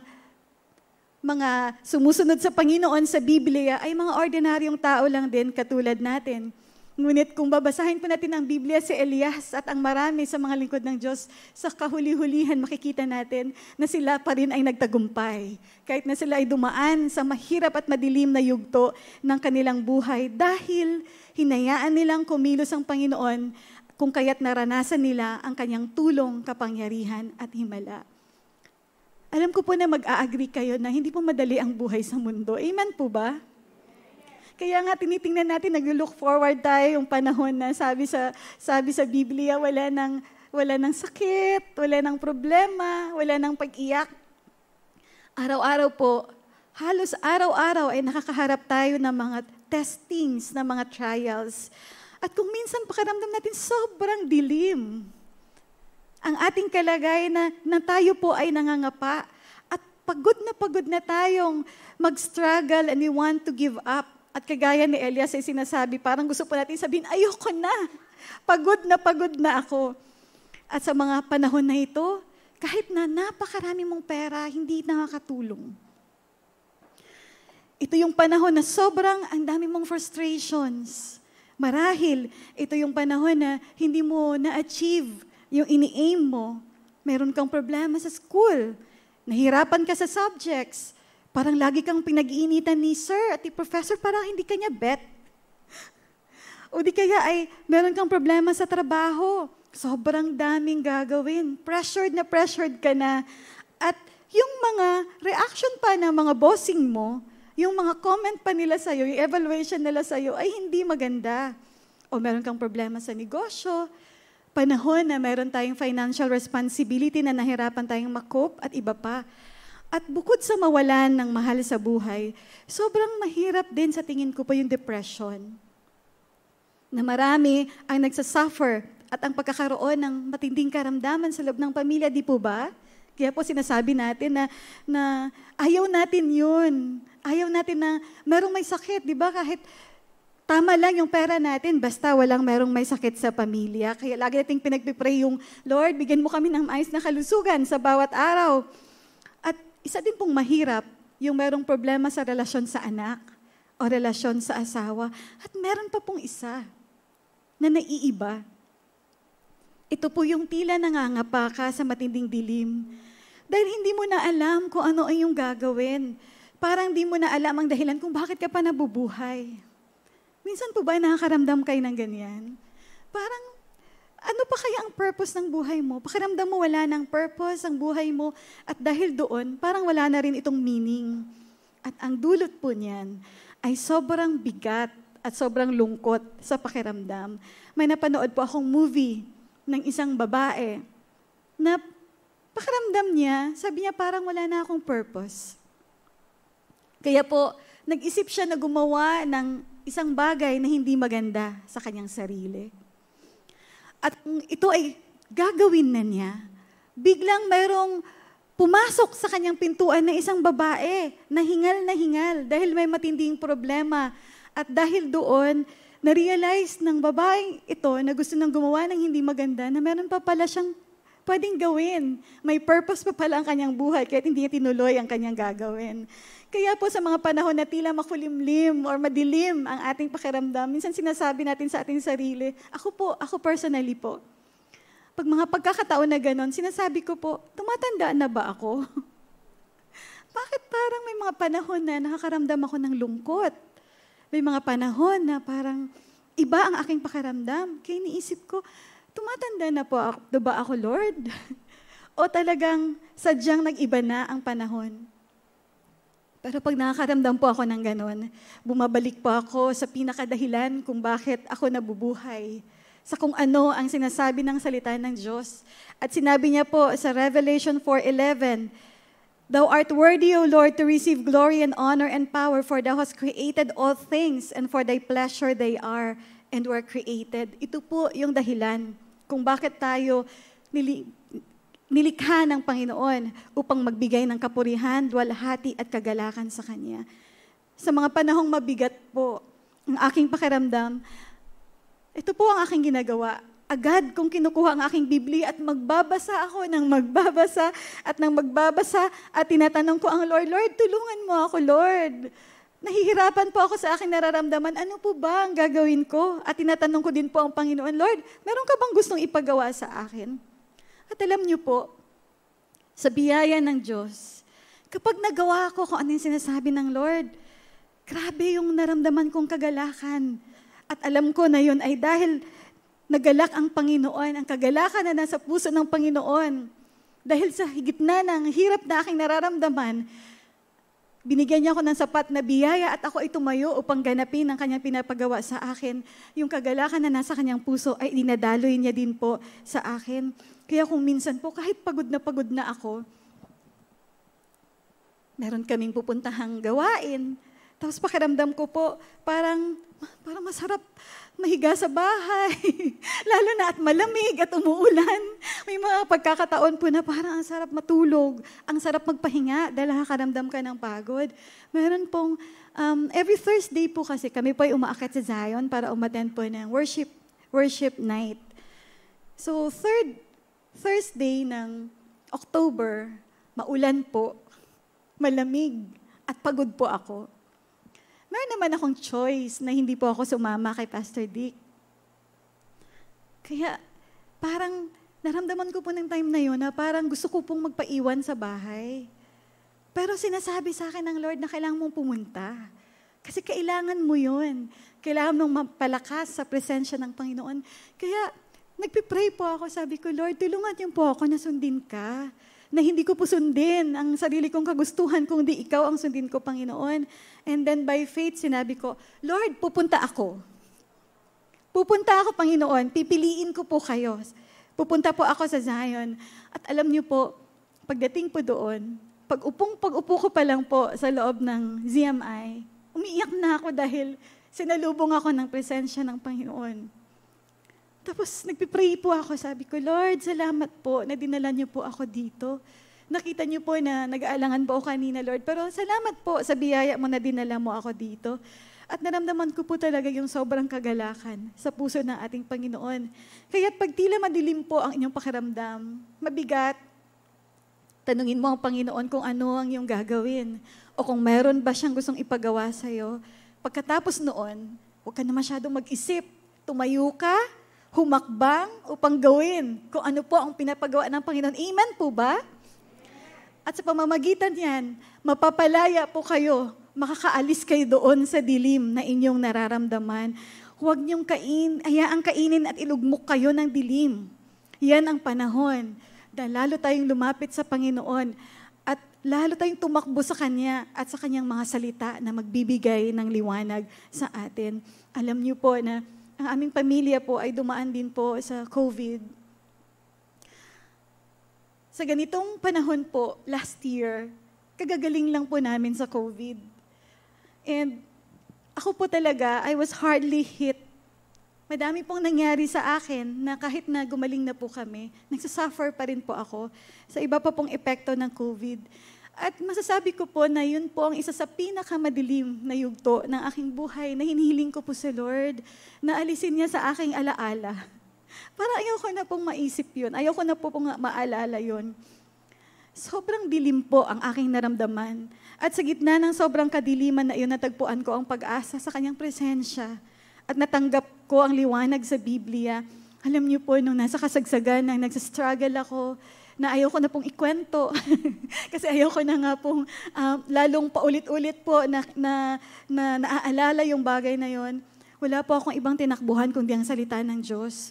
Speaker 4: sumusunod sa Panginoon sa Biblia ay mga ordinaryong tao lang din katulad natin. Ngunit kung babasahin po natin ang Biblia, si Elias at ang marami sa mga lingkod ng Diyos, sa kahuli-hulihan makikita natin na sila pa rin ay nagtagumpay. Kahit na sila ay dumaan sa mahirap at madilim na yugto ng kanilang buhay dahil hinayaan nilang kumilos ang Panginoon kung kaya't naranasan nila ang kanyang tulong, kapangyarihan at himala. Alam ko po na mag-a-agree kayo na hindi po madali ang buhay sa mundo. Amen po ba? Kaya nga tinitingnan natin, nag-look forward tayo yung panahon na sabi sa Biblia, wala ng sakit, wala ng problema, wala ng pag-iyak. Araw-araw po, halos araw-araw ay nakakaharap tayo ng mga testings, ng mga trials. At kung minsan pakiramdam natin sobrang dilim, ang ating kalagayan na tayo po ay nangangapa at pagod na tayong mag-struggle and we want to give up. At kagaya ni Elias ay sinasabi, parang gusto po natin sabihin, ayoko na, pagod na ako. At sa mga panahon na ito, kahit na napakarami mong pera, hindi nakakatulong. Ito yung panahon na sobrang ang dami mong frustrations. Marahil, ito yung panahon na hindi mo na-achieve yung ini-aim mo. Meron kang problema sa school. Nahirapan ka sa subjects. Parang lagi kang pinag-iinitan ni sir at ni professor, parang hindi ka niya bet. O di kaya ay meron kang problema sa trabaho. Sobrang daming gagawin. Pressured ka na. At yung mga reaction pa ng mga bossing mo, yung mga comment pa nila sa'yo, yung evaluation nila sa'yo, ay hindi maganda. O meron kang problema sa negosyo, panahon na meron tayong financial responsibility na nahirapan tayong makope at iba pa. At bukod sa mawalan ng mahal sa buhay, sobrang mahirap din sa tingin ko pa yung depression. Na marami ang nagsasuffer at ang pagkakaroon ng matinding karamdaman sa loob ng pamilya, di po ba? Kaya po sinasabi natin na ayaw natin yun. Ayaw natin na merong may sakit, di ba? Kahit tama lang yung pera natin, basta walang merong may sakit sa pamilya. Kaya lagi nating pinagpipray yung, Lord, bigyan mo kami ng maayos na kalusugan sa bawat araw. At isa din pong mahirap, yung merong problema sa relasyon sa anak o relasyon sa asawa. At meron pa pong isa na naiiba. Ito po yung tila nangangapa ka sa matinding dilim. Dahil hindi mo na alam kung ano ang iyong gagawin. Parang di mo na alam ang dahilan kung bakit ka pa nabubuhay. Minsan po ba nakakaramdam kayo ng ganyan? Parang, ano pa kaya ang purpose ng buhay mo? Pakiramdam mo wala ng purpose ang buhay mo at dahil doon, parang wala na rin itong meaning. At ang dulot po niyan ay sobrang bigat at sobrang lungkot sa pakiramdam. May napanood po akong movie ng isang babae na pakiramdam niya, sabi niya parang wala na akong purpose. Kaya po, nag-isip siya na gumawa ng isang bagay na hindi maganda sa kanyang sarili. At kung ito ay gagawin na niya, biglang mayroong pumasok sa kanyang pintuan na isang babae na hingal dahil may matinding problema. At dahil doon, na-realize ng babaeng ito na gusto nang gumawa ng hindi maganda na meron pa pala siyang pwedeng gawin. May purpose pa pala ang kanyang buhay kahit hindi niya tinuloy ang kanyang gagawin. Kaya po sa mga panahon na tila makulimlim or madilim ang ating pakiramdam, minsan sinasabi natin sa ating sarili, ako personally po, pag mga pagkakataon na gano'n, sinasabi ko po, tumatanda na ba ako? Bakit parang may mga panahon na nakakaramdam ako ng lungkot? May mga panahon na parang iba ang aking pakiramdam. Kaya iniisip ko, tumatanda na po ba ako, Lord? O talagang sadyang nag-iba na ang panahon? Pero pag nakakaramdam po ako ng ganon, bumabalik po ako sa pinakadahilan kung bakit ako nabubuhay, sa kung ano ang sinasabi ng salita ng Diyos. At sinabi niya po sa Revelation 4:11, Thou art worthy, O Lord, to receive glory and honor and power, for Thou hast created all things, and for Thy pleasure they are and were created. Ito po yung dahilan kung bakit tayo nilikha ng Panginoon upang magbigay ng kapurihan, duwalhati at kagalakan sa Kanya. Sa mga panahong mabigat po, ang aking pakiramdam, ito po ang aking ginagawa. Agad kong kinukuha ang aking Biblia at magbabasa ako ng magbabasa at tinatanong ko ang Lord, Lord, tulungan mo ako, Lord. Nahihirapan po ako sa aking nararamdaman, ano po ba ang gagawin ko? At tinatanong ko din po ang Panginoon, Lord, meron ka bang gustong ipagawa sa akin? At alam niyo po, sa biyaya ng Diyos, kapag nagawa ko kung ano yung sinasabi ng Lord, grabe yung naramdaman kong kagalakan. At alam ko na yun ay dahil nagalak ang Panginoon, ang kagalakan na nasa puso ng Panginoon. Dahil sa gitna ng hirap na aking nararamdaman, binigyan niya ako ng sapat na biyaya at ako ay tumayo upang ganapin ang kanyang pinapagawa sa akin. Yung kagalakan na nasa kanyang puso ay dinadaloy niya din po sa akin. Kaya kung minsan po, kahit pagod na ako, meron kaming pupuntahang gawain. Tapos pakiramdam ko po, parang masarap mahiga sa bahay. Lalo na at malamig at umuulan. May mga pagkakataon po na parang ang sarap matulog. Ang sarap magpahinga dahil nakakaramdam ka ng pagod. Meron pong, every Thursday po kasi kami po ay umaakyat sa Zion para umattend po ng worship night. So, Thursday ng October, maulan po, malamig, at pagod po ako. Meron naman akong choice na hindi po ako sumama kay Pastor Dick. Kaya parang naramdaman ko po ng time na yun na parang gusto ko pong magpaiwan sa bahay. Pero sinasabi sa akin ng Lord na kailangan mong pumunta. Kasi kailangan mo yun. Kailangan mong mapalakas sa presensya ng Panginoon. Kaya nagpipray po ako, sabi ko, Lord, tulungan niyo po ako na sundin ka. na hindi ko po sundin ang sarili kong kagustuhan, kundi ikaw ang sundin ko, Panginoon. And then by faith, sinabi ko, Lord, pupunta ako. Pupunta ako, Panginoon. Pipiliin ko po kayo. Pupunta po ako sa Zion. At alam niyo po, pagdating po doon, pag-upo ko pa lang po sa loob ng ZMI, umiiyak na ako dahil sinalubong ako ng presensya ng Panginoon. Tapos nagpipray po ako, sabi ko, Lord, salamat po na dinala niyo po ako dito. Nakita niyo po na nag-aalangan po ako kanina, Lord, pero salamat po sa biyaya mo na dinala mo ako dito. At naramdaman ko po talaga yung sobrang kagalakan sa puso ng ating Panginoon. Kaya't pag tila madilim po ang inyong pakiramdam, mabigat, tanungin mo ang Panginoon kung ano ang iyong gagawin o kung meron ba siyang gustong ipagawa sa'yo. Pagkatapos noon, huwag ka na masyadong mag-isip. Tumayo ka, humakbang upang gawin kung ano po ang pinapagawa ng Panginoon. Amen po ba? At sa pamamagitan niyan, mapapalaya po kayo, makakaalis kayo doon sa dilim na inyong nararamdaman. Huwag niyong hayaang kainin at ilugmok kayo ng dilim. Yan ang panahon na lalo tayong lumapit sa Panginoon at lalo tayong tumakbo sa Kanya at sa Kanyang mga salita na magbibigay ng liwanag sa atin. Alam niyo po na ang aming pamilya po ay dumaan din po sa COVID. Sa ganitong panahon po, last year, kagagaling lang po namin sa COVID. And ako po talaga, I was hardly hit. Madami pong nangyari sa akin na kahit na gumaling na po kami, nagsasuffer pa rin po ako sa iba pa pong epekto ng COVID. At masasabi ko po na yun po ang isa sa pinakamadilim na yugto ng aking buhay na hinihiling ko po sa Lord na alisin niya sa aking alaala. Para ayoko na pong maisip yun. Ayoko na po pong maalala yun. Sobrang dilim po ang aking naramdaman. At sa gitna ng sobrang kadiliman na iyon, natagpuan ko ang pag-asa sa kanyang presensya. At natanggap ko ang liwanag sa Biblia. Alam niyo po, nung nasa kasagsagan, nang nagsastruggle ako, na ayoko na pong ikwento. Kasi ayoko na nga pong lalong paulit-ulit po na naaalala yung bagay na yon. Wala po akong ibang tinakbuhan kundi ang salita ng Diyos.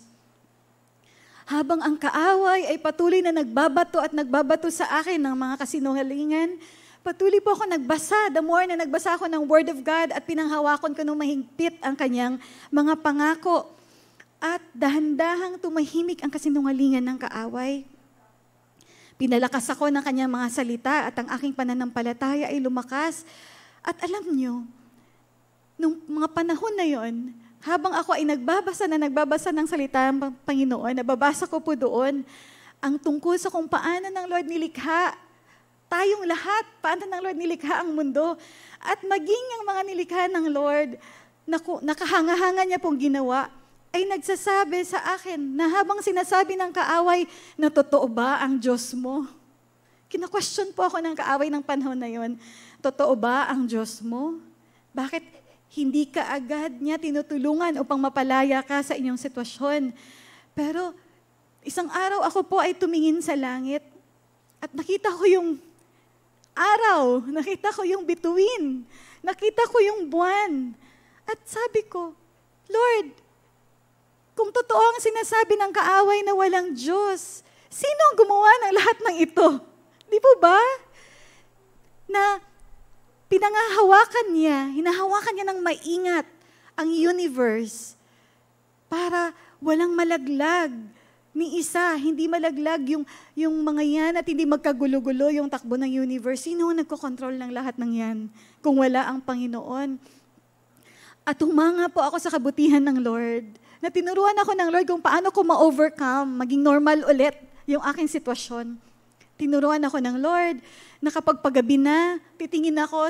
Speaker 4: Habang ang kaaway ay patuloy na nagbabato at nagbabato sa akin ng mga kasinungalingan, patuloy po ako nagbasa. The more na nagbasa ako ng Word of God at pinanghawakon ko ng mahigpit ang kanyang mga pangako. At dahan-dahang tumahimik ang kasinungalingan ng kaaway. Pinalakas ako ng kanyang mga salita at ang aking pananampalataya ay lumakas. At alam nyo, nung mga panahon na yon, habang ako ay nagbabasa ng salita ng Panginoon, nababasa ko po doon ang tungkol sa kung paano ng Lord nilikha tayong lahat, paano ng Lord nilikha ang mundo, at maging ang mga nilikha ng Lord na nakahanga-hanga niya pong ginawa, ay nagsasabi sa akin na habang sinasabi ng kaaway na totoo ba ang Diyos mo? Kina-question po ako ng kaaway ng panahon na yon, totoo ba ang Diyos mo? Bakit hindi ka agad niya tinutulungan upang mapalaya ka sa inyong sitwasyon? Pero isang araw ako po ay tumingin sa langit at nakita ko yung araw, nakita ko yung bituin, nakita ko yung buwan. At sabi ko, Lord, kung totoo ang sinasabi ng kaaway na walang Diyos, sino ang gumawa ng lahat ng ito? Di po ba? Na pinangahawakan niya, hinahawakan niya ng maingat ang universe para walang malaglag ni isa, hindi malaglag yung mga yan at hindi magkagulo-gulo yung takbo ng universe. Sino ang nagkokontrol ng lahat ng yan kung wala ang Panginoon? At humanga po ako sa kabutihan ng Lord, na tinuruan ako ng Lord kung paano ko ma-overcome, maging normal ulit yung aking sitwasyon. Tinuruan ako ng Lord na kapag paggabi na, titingin ako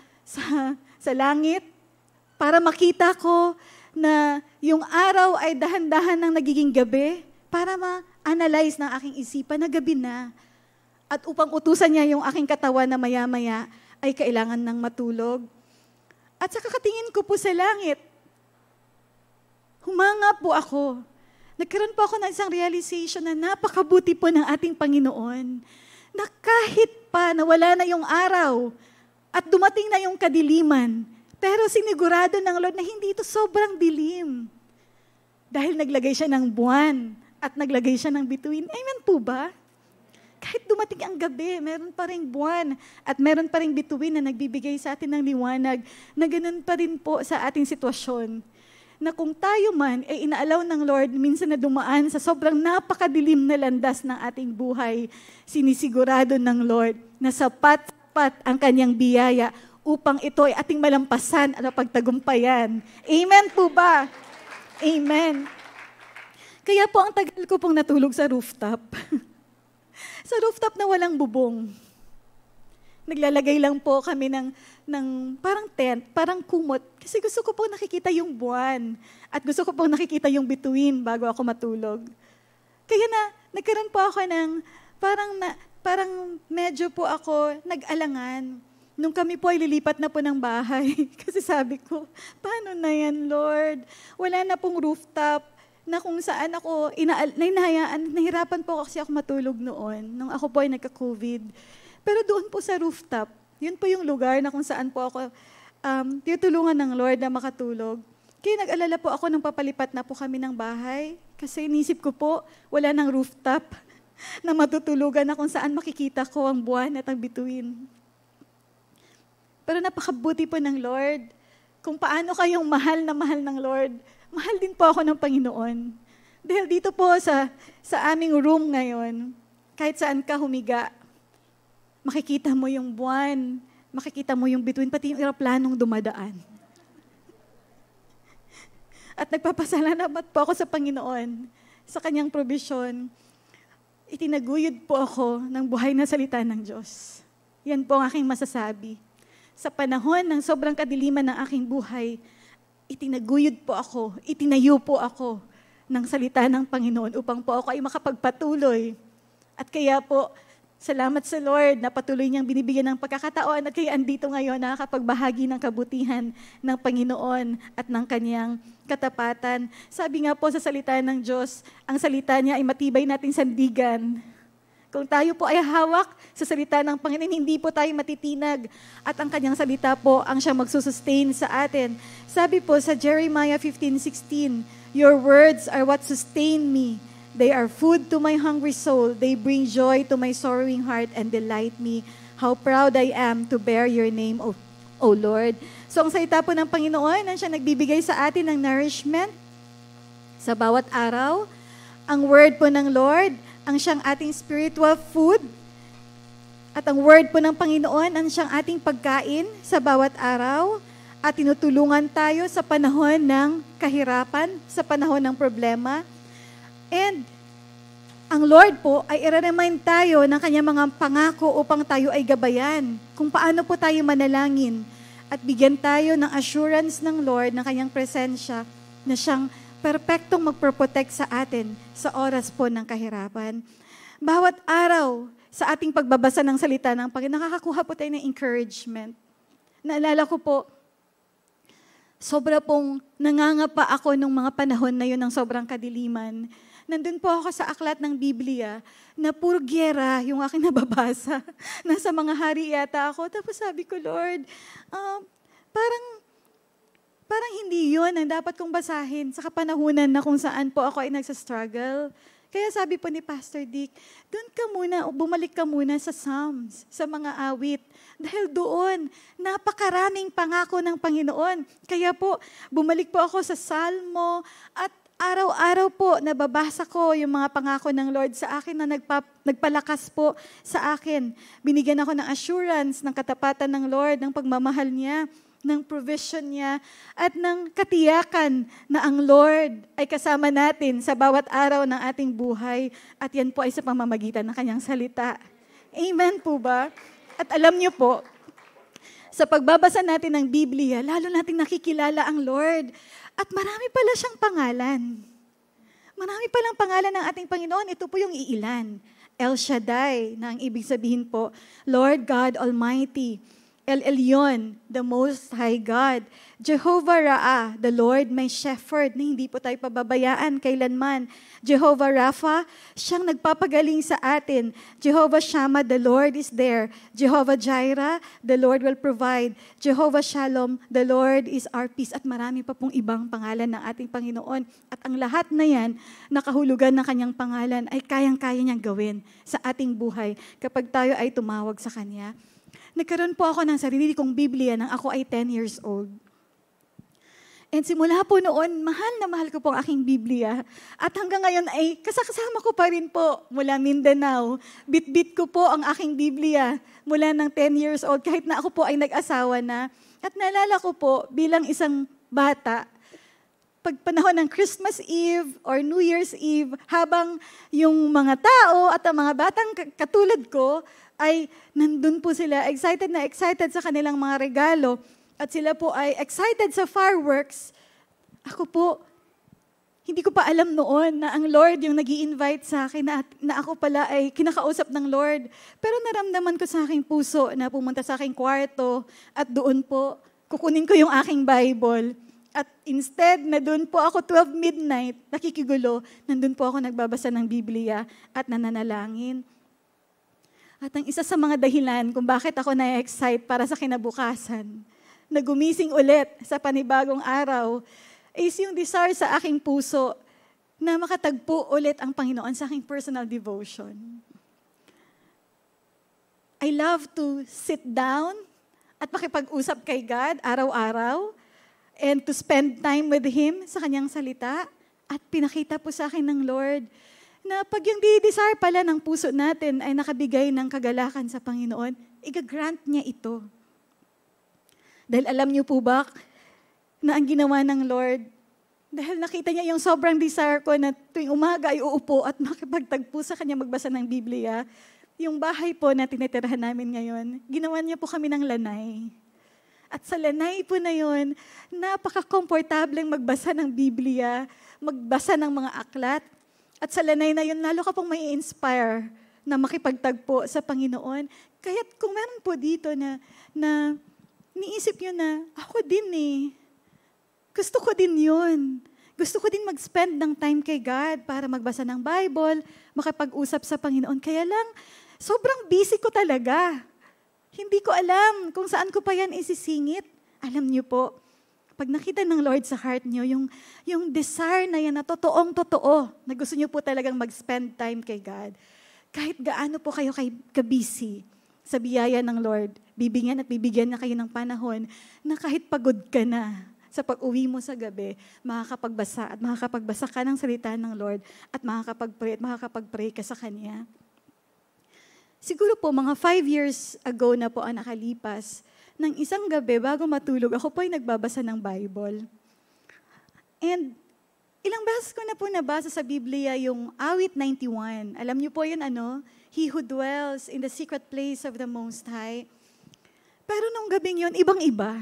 Speaker 4: sa langit para makita ko na yung araw ay dahan-dahan ng nagiging gabi para ma-analyze ng aking isipan na gabi na. At upang utusan niya yung aking katawan na maya-maya ay kailangan ng matulog. At sa kakatingin ko po sa langit, humanga po ako. Nagkaroon po ako ng isang realization na napakabuti po ng ating Panginoon na kahit pa nawala na yung araw at dumating na yung kadiliman, pero sinigurado ng Lord na hindi ito sobrang dilim. Dahil naglagay siya ng buwan at naglagay siya ng bituin. Amen po ba? Kahit dumating dumating ang gabi, meron pa ring buwan, at meron pa ring bituin na nagbibigay sa atin ng liwanag, na ganun pa rin po sa ating sitwasyon. Na kung tayo man ay inaalaw ng Lord minsan na dumaan sa sobrang napakadilim na landas ng ating buhay, sinisigurado ng Lord na sapat ang kanyang biyaya upang ito ay ating malampasan at pagtagumpayan. Amen po ba? Amen. Kaya po ang tagal ko pong natulog sa rooftop. Sa rooftop na walang bubong. Naglalagay lang po kami ng parang tent, parang kumot. Kasi gusto ko po nakikita yung buwan. At gusto ko po nakikita yung bituin bago ako matulog. Kaya nagkaroon po ako ng parang medyo po ako nag-alangan. Nung kami po ay lilipat na po ng bahay. Kasi sabi ko, paano na yan, Lord? Wala na pong rooftop na kung saan ako, nahirapan po kasi ako matulog noon, nung ako po ay nagka-COVID. Pero doon po sa rooftop, yun po yung lugar na kung saan po ako tutulungan ng Lord na makatulog. Kaya nag-alala po ako nang papalipat na po kami ng bahay. Kasi inisip ko po, wala nang rooftop na matutulugan na kung saan makikita ko ang buwan at ang bituin. Pero napakabuti po ng Lord. Kung paano kayong mahal ng Lord, mahal din po ako ng Panginoon. Dahil dito po sa aming room ngayon, kahit saan ka humiga, makikita mo yung buwan, makikita mo yung bituin, pati yung eroplanong dumadaan. At nagpapasalamat po ako sa Panginoon, sa kanyang provision. Itinaguyod po ako ng buhay na salita ng Diyos. Yan po ang aking masasabi. Sa panahon ng sobrang kadiliman ng aking buhay, itinaguyod po ako, itinayo po ako ng salita ng Panginoon upang po ako ay makapagpatuloy. At kaya po, salamat sa Lord na patuloy niyang binibigyan ng pagkakataon at kaya andito ngayon nakakapagbahagi ng kabutihan ng Panginoon at ng kanyang katapatan. Sabi nga po sa salita ng Diyos, ang salita niya ay matibay nating sandigan. Kung tayo po ay hawak sa salita ng Panginoon, hindi po tayo matitinag. At ang kanyang salita po ang siyang magsusustain sa atin. Sabi po sa Jeremiah 15:16, "Your words are what sustain me. They are food to my hungry soul. They bring joy to my sorrowing heart and delight me. How proud I am to bear your name, O Lord." So ang salita po ng Panginoon, ang siya nagbibigay sa atin ng nourishment sa bawat araw. Ang word po ng Lord, ang siyang ating spiritual food. At ang word po ng Panginoon, ang siyang ating pagkain sa bawat araw. At tinutulungan tayo sa panahon ng kahirapan, sa panahon ng problema. And ang Lord po ay i-remind tayo ng kanyang mga pangako upang tayo ay gabayan. Kung paano po tayo manalangin. At bigyan tayo ng assurance ng Lord, ng kanyang presensya, na siyang perpektong magproprotect sa atin sa oras po ng kahirapan. Bawat araw sa ating pagbabasa ng salita ng Panginoon, nakakakuha po tayo ng encouragement. Naalala ko po, sobra pong nangangapa ako nung mga panahon na yun ng sobrang kadiliman. Nandun po ako sa aklat ng Biblia na puro gyera yung aking nababasa. Nasa mga hari yata ako. Tapos sabi ko, Lord, parang hindi yun ang dapat kong basahin sa kapanahunan na kung saan po ako ay nagsastruggle. Kaya sabi po ni Pastor Dick, doon ka muna, bumalik ka muna sa Psalms, sa mga awit. Dahil doon, napakaraming pangako ng Panginoon. Kaya po, bumalik po ako sa Salmo at araw-araw po nababasa ko yung mga pangako ng Lord sa akin na nagpalakas po sa akin. Binigyan ako ng assurance, ng katapatan ng Lord, ng pagmamahal niya, ng provision niya, at ng katiyakan na ang Lord ay kasama natin sa bawat araw ng ating buhay. At yan po ay sa pamamagitan ng kanyang salita. Amen po ba? At alam niyo po, sa pagbabasa natin ng Biblia, lalo nating nakikilala ang Lord. At marami pala siyang pangalan. Marami palang pangalan ng ating Panginoon. Ito po yung iilan. El Shaddai, na ang ibig sabihin po, Lord God Almighty. El Elyon, the Most High God. Jehovah Ra'ah, the Lord my shepherd, na hindi po tayo pababayaan kailanman. Jehovah Rapha, siyang nagpapagaling sa atin. Jehovah Shammah, the Lord is there. Jehovah Jireh, the Lord will provide. Jehovah Shalom, the Lord is our peace. At marami pa pong ibang pangalan ng ating Panginoon. At ang lahat na yan, nakahulugan ng kanyang pangalan, ay kayang-kaya niyang gawin sa ating buhay kapag tayo ay tumawag sa Kanya. Nagkaroon po ako ng sarili kong Biblia nang ako ay 10 years old. And simula po noon, mahal na mahal ko po ang aking Biblia. At hanggang ngayon ay kasama ko pa rin po mula Mindanao. Bit-bit ko po ang aking Biblia mula ng 10 years old kahit na ako po ay nag-asawa na. At naalala ko po bilang isang bata, pag panahon ng Christmas Eve or New Year's Eve, habang yung mga tao at ang mga batang katulad ko ay nandun po sila, excited na excited sa kanilang mga regalo, at sila po ay excited sa fireworks, ako po, hindi ko pa alam noon na ang Lord yung nag-i-invite sa akin na ako pala ay kinakausap ng Lord. Pero naramdaman ko sa aking puso na pumunta sa aking kwarto at doon po, kukunin ko yung aking Bible. At instead na doon po ako 12 midnight, nakikigulo, nandun po ako nagbabasa ng Biblia at nananalangin. At ang isa sa mga dahilan kung bakit ako na-excite para sa kinabukasan, na gumising ulit sa panibagong araw, is yung desire sa aking puso na makatagpo ulit ang Panginoon sa aking personal devotion. I love to sit down at makipag-usap kay God araw-araw and to spend time with Him sa Kanyang salita. At pinakita po sa akin ng Lord na pag yung desire pala ng puso natin ay nakabigay ng kagalakan sa Panginoon, i-grant niya ito. Dahil alam niyo po ba na ang ginawa ng Lord, dahil nakita niya yung sobrang desire ko na tuwing umaga ay uupo at makipagtagpo sa Kanya magbasa ng Biblia, yung bahay po na tinitirahan namin ngayon, ginawa niya po kami ng lanay. At sa lanay po na yun, napaka-komportableng magbasa ng Biblia, magbasa ng mga aklat. At sa lanay na yun, lalo ka pong may inspire na makipagtagpo sa Panginoon. Kaya't kung meron po dito na niisip nyo na, ako din eh. Gusto ko din yun. Gusto ko din mag-spend ng time kay God para magbasa ng Bible, makipag-usap sa Panginoon. Kaya lang, sobrang busy ko talaga. Hindi ko alam kung saan ko pa yan isisingit. Alam niyo po, pag nakita ng Lord sa heart niyo, yung desire na yan na totoong-totoo, na gusto niyo po talagang mag-spend time kay God, kahit gaano po kayo ka-busy sa biyaya ng Lord, bibigyan na kayo ng panahon na kahit pagod ka na sa pag-uwi mo sa gabi, makakapagbasa ka ng salita ng Lord at makakapag-pray ka sa Kanya. Siguro po, mga 5 years ago na po ang nakalipas, ng isang gabi, bago matulog, ako po ay nagbabasa ng Bible. And ilang beses ko na po nabasa sa Biblia yung Awit 91. Alam niyo po yun, He who dwells in the secret place of the Most High. Pero nung gabing yun, ibang-iba.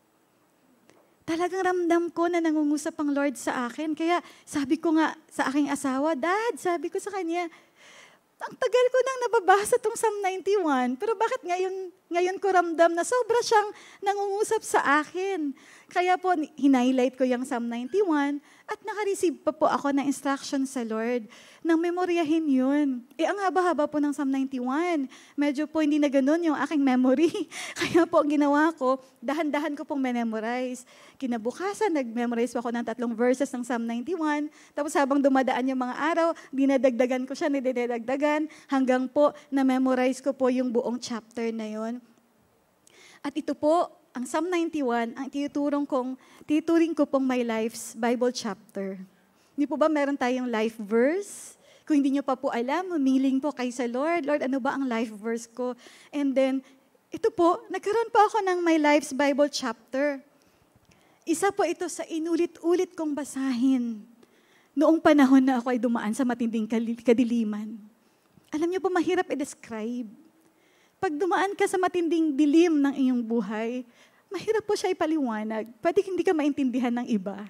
Speaker 4: Talagang ramdam ko na nangungusap ang Lord sa akin. Kaya sabi ko nga sa aking asawa, Dad, sabi ko sa kanya, ang tagal ko nang nababasa tong Psalm 91, pero bakit ngayon ko ramdam na sobra siyang nangungusap sa akin. Kaya po, hinighlight ko yung Psalm 91 at naka-receive pa po ako ng instruction sa Lord nang memoryahin yun. Ang haba-haba po ng Psalm 91. Medyo po hindi na ganun yung aking memory. Kaya po, ang ginawa ko, dahan-dahan ko pong memorize. Kinabukasan, nag-memorize ako ng 3 verses ng Psalm 91. Tapos habang dumadaan yung mga araw, dinadagdagan ko siya, hanggang po na-memorize ko po yung buong chapter na yon. At ito po, ang Psalm 91, ang tituring ko pong my life's Bible chapter. Hindi po ba meron tayong life verse? Kung hindi nyo pa po alam, humiling po kayo sa Lord. Lord, ano ba ang life verse ko? And then, ito po, nagkaroon po ako ng my life's Bible chapter. Isa po ito sa inulit-ulit kong basahin noong panahon na ako ay dumaan sa matinding kadiliman. Alam niyo po, mahirap i-describe. Pag dumaan ka sa matinding dilim ng iyong buhay, mahirap po siya ipaliwanag. Pwede hindi ka maintindihan ng iba.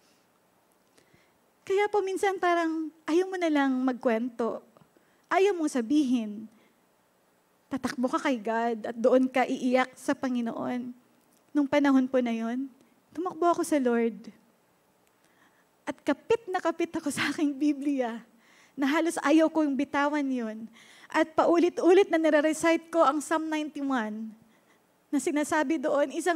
Speaker 4: Kaya po minsan parang ayaw mo na lang magkwento. Ayaw mo sabihin. tatakbo ka kay God at doon ka iiyak sa Panginoon. Nung panahon po na yon, tumakbo ako sa Lord. At kapit na kapit ako sa aking Biblia, na halos ayaw ko yung bitawan yun. At paulit-ulit na nire-recite ko ang Psalm 91, na sinasabi doon, 1,000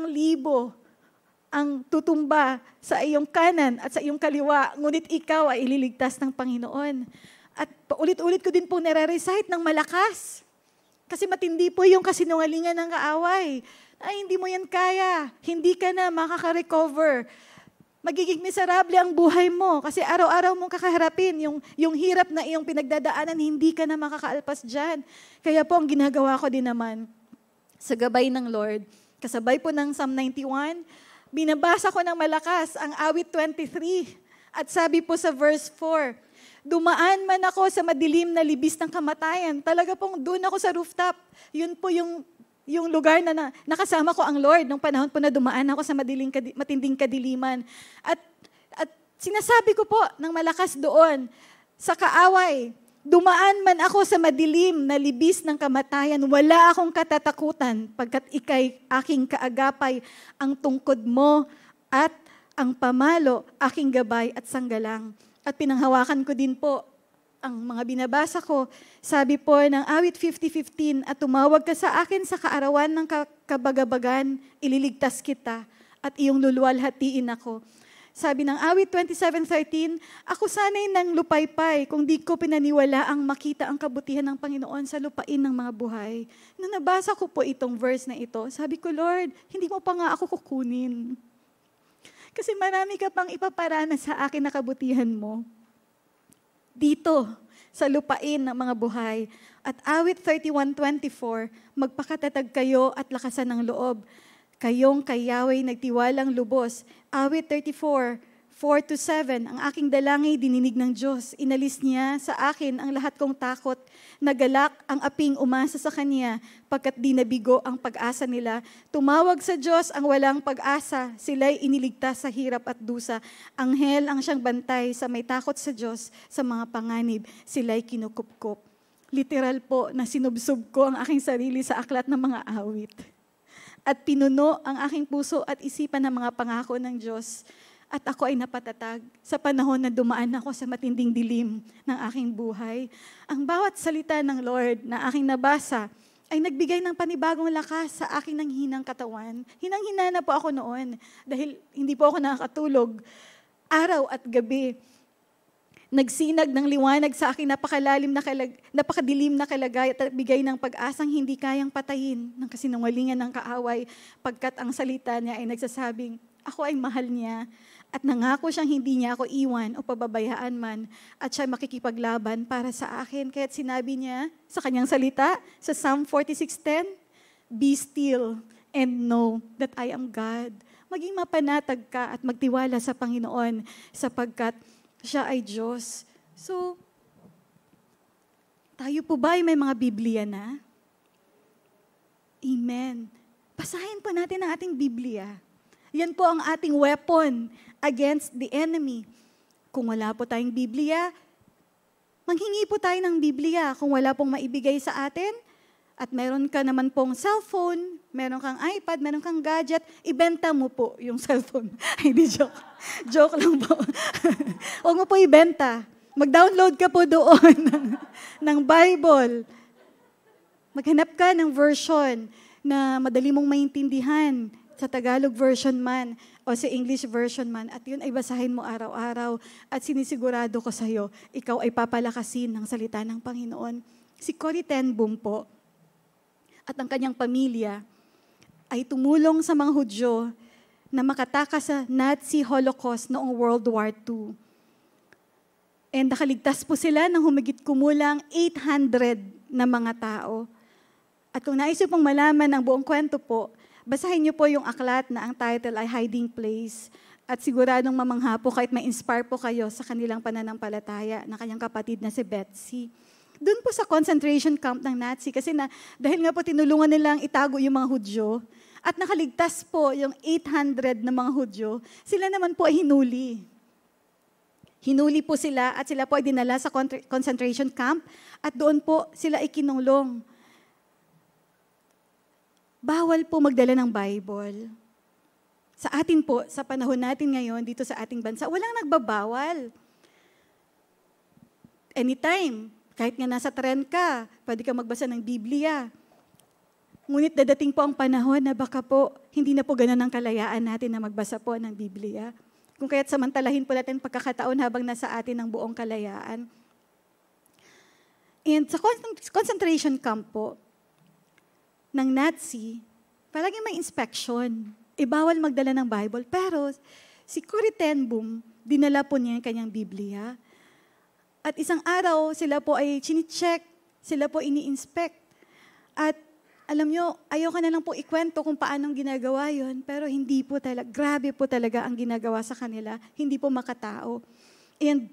Speaker 4: ang tutumba sa iyong kanan at sa iyong kaliwa, ngunit ikaw ay ililigtas ng Panginoon. At paulit-ulit ko din po nire-recite ng malakas. Kasi matindi po yung kasinungalingan ng kaaway. Ay, hindi mo yan kaya. Hindi ka na makaka-recover. Magiging miserable ang buhay mo kasi araw-araw mong kakaharapin yung hirap na iyong pinagdadaanan, hindi ka na makakaalpas dyan. Kaya po ang ginagawa ko din naman sa gabay ng Lord, kasabay po ng Psalm 91, binabasa ko ng malakas ang awit 23 at sabi po sa verse 4, dumaan man ako sa madilim na libis ng kamatayan, talaga pong doon ako sa rooftop. Yun po yung lugar na nakasama ko ang Lord nung panahon po na dumaan ako sa matinding kadiliman. At sinasabi ko po ng malakas doon, sa kaaway, dumaan man ako sa madilim na libis ng kamatayan, wala akong katatakutan pagkat ikay aking kaagapay, ang tungkod mo at ang pamalo, aking gabay at sanggalang. At pinanghawakan ko din po ang mga binabasa ko. Sabi po ng awit 50:15, at tumawag ka sa akin sa kaarawan ng kabagabagan, ililigtas kita at iyong luluwalhatiin ako. Sabi ng awit 27:13, ako sana'y nang lupaypay kung di ko pinaniwala ang makita ang kabutihan ng Panginoon sa lupain ng mga buhay. Nung nabasa ko po itong verse na ito, sabi ko, Lord, hindi mo pa nga ako kukunin. Kasi marami ka pang ipaparana sa akin na kabutihan mo. Dito, sa lupain ng mga buhay. At awit 31:24, magpakatatag kayo at lakasan ng loob. Kayong kay Yahweh nagtiwalang lubos. Awit 34:4-7, ang aking dalangin dininig ng Diyos. Inalis niya sa akin ang lahat kong takot. Nagalak ang aping umasa sa Kanya, pagkat di nabigo ang pag-asa nila. Tumawag sa Diyos ang walang pag-asa. Sila'y iniligtas sa hirap at dusa. Anghel ang siyang bantay sa may takot sa Diyos. Sa mga panganib, sila'y kinukupkop. Literal po na sinubsob ko ang aking sarili sa aklat ng mga awit. At pinuno ang aking puso at isipan ng mga pangako ng Diyos. At ako ay napatatag sa panahon na dumaan ako sa matinding dilim ng aking buhay. Ang bawat salita ng Lord na aking nabasa ay nagbigay ng panibagong lakas sa aking nanghinang katawan. Hinang-hina na po ako noon dahil hindi po ako nakakatulog araw at gabi. Nagsinag ng liwanag sa aking napakadilim na kalagay at bigay ng pag-asang hindi kayang patayin ng kasinungalingan ng kaaway, pagkat ang salita niya ay nagsasabing, ako ay mahal niya at nangako siyang hindi niya ako iwan o pababayaan man at siya makikipaglaban para sa akin. Kaya't sinabi niya sa kanyang salita sa Psalm 46:10, be still and know that I am God. Maging mapanatag ka at magtiwala sa Panginoon sapagkat siya ay Diyos. So, tayo po ba ay may mga Biblia na? Amen. Basahin po natin ang ating Biblia. Yan po ang ating weapon against the enemy. Kung wala po tayong Biblia, manghingi po tayo ng Biblia. Kung wala pong maibigay sa atin, at meron ka naman pong cellphone, meron kang iPad, meron kang gadget, ibenta mo po yung cellphone. Ay, di joke. Joke lang po. Huwag mo po ibenta. Mag-download ka po doon ng Bible. Maghanap ka ng version na madali mong maintindihan, sa Tagalog version man o sa English version man, at yun ay basahin mo araw-araw at sinisigurado ko sa iyo, ikaw ay papalakasin ng salita ng Panginoon. Si Corrie ten Boom po at ang kanyang pamilya ay tumulong sa mga Hudyo na makatakas sa Nazi Holocaust noong World War II. And nakaligtas po sila ng humigit kumulang 800 na mga tao. At kung nais niyo pong malaman ang buong kwento po, basahin niyo po yung aklat na ang title ay Hiding Place. At siguradong mamangha po kahit ma-inspire po kayo sa kanilang pananampalataya ng kanyang kapatid na si Betsy. Doon po sa concentration camp ng Nazi, kasi dahil nga po tinulungan nilang itago yung mga Hudyo, at nakaligtas po yung 800 na mga Hudyo, sila naman po ay hinuli. Hinuli po sila at sila po ay dinala sa concentration camp at doon po sila ay kinulong. bawal po magdala ng Bible. Sa atin po, sa panahon natin ngayon, dito sa ating bansa, walang nagbabawal. Anytime, kahit nga nasa tren ka, pwede ka magbasa ng Biblia. Ngunit dadating po ang panahon na baka po, hindi na po ganun ang kalayaan natin na magbasa po ng Biblia. Kung kaya't samantalahin po natin pagkakataon habang nasa atin ang buong kalayaan. And sa concentration camp po ng Nazi, palagi may inspection. Bawal magdala ng Bible. Pero si Corrie ten Boom, dinala po niya yung kanyang Biblia. At isang araw, sila po ay chine-check, sila po ini-inspect. At alam nyo, ayoko na lang po ikwento kung paanong ginagawa yon, pero hindi po talaga, grabe po talaga ang ginagawa sa kanila. Hindi po makatao. And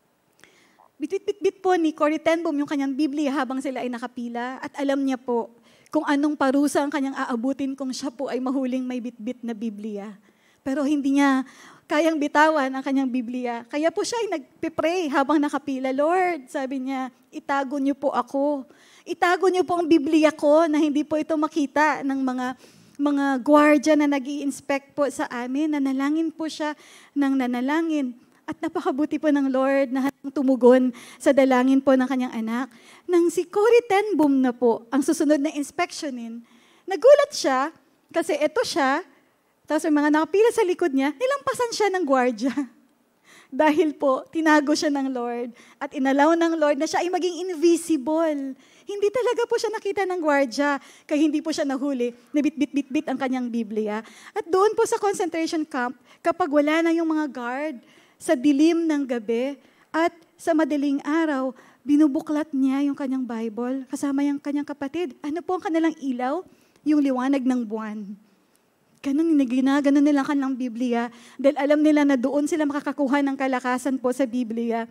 Speaker 4: bit-bit po ni Corrie ten Boom yung kanyang Biblia habang sila ay nakapila. At alam niya po kung anong parusa ang kanyang aabutin kung siya po ay mahuling may bit-bit na Biblia. Pero hindi niya kayang bitawan ang kanyang Biblia. Kaya po siya ay nagpipray habang nakapila. Lord, sabi niya, itago niyo po ako. Itago niyo po ang Biblia ko na hindi po ito makita ng mga gwardiya na nag-i-inspect po sa amin. Nanalangin po siya ng nanalangin. At napakabuti po ng Lord na tumugon sa dalangin po ng kanyang anak. Nang si Corrie ten Boom na po ang susunod na inspeksyonin, nagulat siya kasi ito siya, tapos may mga nakapila sa likod niya, nilampasan siya ng gwardiya. Dahil po, tinago siya ng Lord at inalaw ng Lord na siya ay maging invisible. Hindi talaga po siya nakita ng gwardiya, kaya hindi po siya nahuli, nabit-bit-bit-bit ang kanyang Biblia. At doon po sa concentration camp, kapag wala na yung mga guard, sa dilim ng gabi at sa madaling araw, binubuklat niya yung kanyang Bible kasama yung kanyang kapatid. Ano po ang kanilang ilaw? Yung liwanag ng buwan. Ganun nila ang kanilang Biblia dahil alam nila na doon sila makakakuha ng kalakasan po sa Biblia.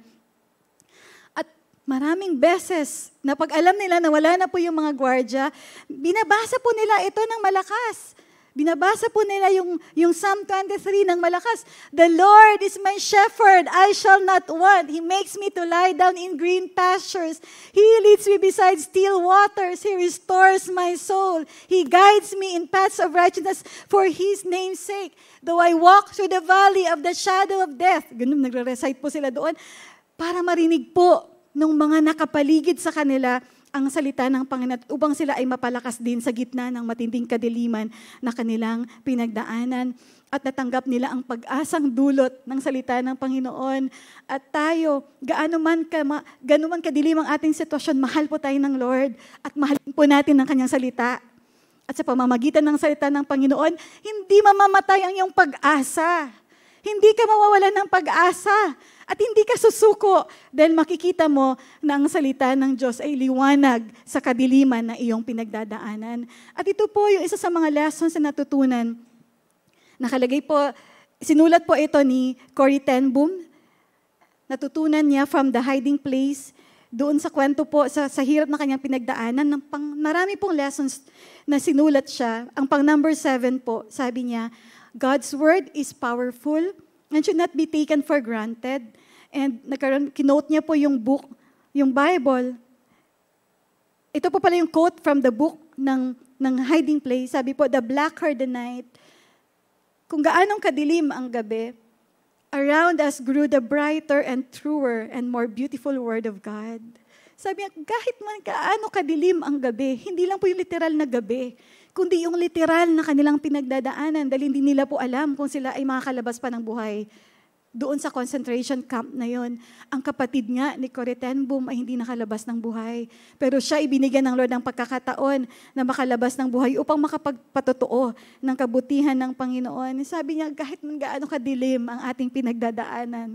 Speaker 4: At maraming beses na pag alam nila na wala na po yung mga gwardiya, binabasa po nila ito ng malakas. Binabasa po nila yung Psalm 23 ng malakas. The Lord is my shepherd, I shall not want. He makes me to lie down in green pastures. He leads me beside still waters. He restores my soul. He guides me in paths of righteousness for His name's sake. Though I walk through the valley of the shadow of death. Ganun, nagre-recite po sila doon. Para marinig po ng mga nakapaligid sa kanila ang salita ng Panginoon upang sila ay mapalakas din sa gitna ng matinding kadiliman na kanilang pinagdaanan at natanggap nila ang pag-asang dulot ng salita ng Panginoon. At tayo, gaano man kadilim ang ating sitwasyon, mahal po tayo ng Lord at mahalin po natin ang kanyang salita. At sa pamamagitan ng salita ng Panginoon, hindi mamamatay ang iyong pag-asa. Hindi ka mawawalan ng pag-asa. At hindi ka susuko dahil makikita mo na ang salita ng Diyos ay liwanag sa kadiliman na iyong pinagdadaanan. At ito po yung isa sa mga lessons na natutunan. Nakalagay po, sinulat po ito ni Corrie ten Boom. Natutunan niya from the hiding place. Doon sa kwento po, sa hirap na kanyang pinagdaanan, marami pong lessons na sinulat siya. Ang pang number 7 po, sabi niya, God's word is powerful and should not be taken for granted. And kinote niya po yung book, yung Bible. Ito po pala yung quote from the book ng hiding place. Sabi po, the blacker the night, kung gaanong kadilim ang gabi, around us grew the brighter and truer and more beautiful word of God. Sabi niya, kahit man gaano kadilim ang gabi, hindi lang po yung literal na gabi, kundi yung literal na kanilang pinagdadaanan dahil hindi nila po alam kung sila ay makakalabas pa ng buhay. Doon sa concentration camp na yon, ang kapatid nga ni Corrie ten Boom ay hindi nakalabas ng buhay. Pero siya ibinigyan ng Lord ng pagkakataon na makalabas ng buhay upang makapagpatotoo ng kabutihan ng Panginoon. Sabi niya, kahit man gaano kadilim ang ating pinagdadaanan.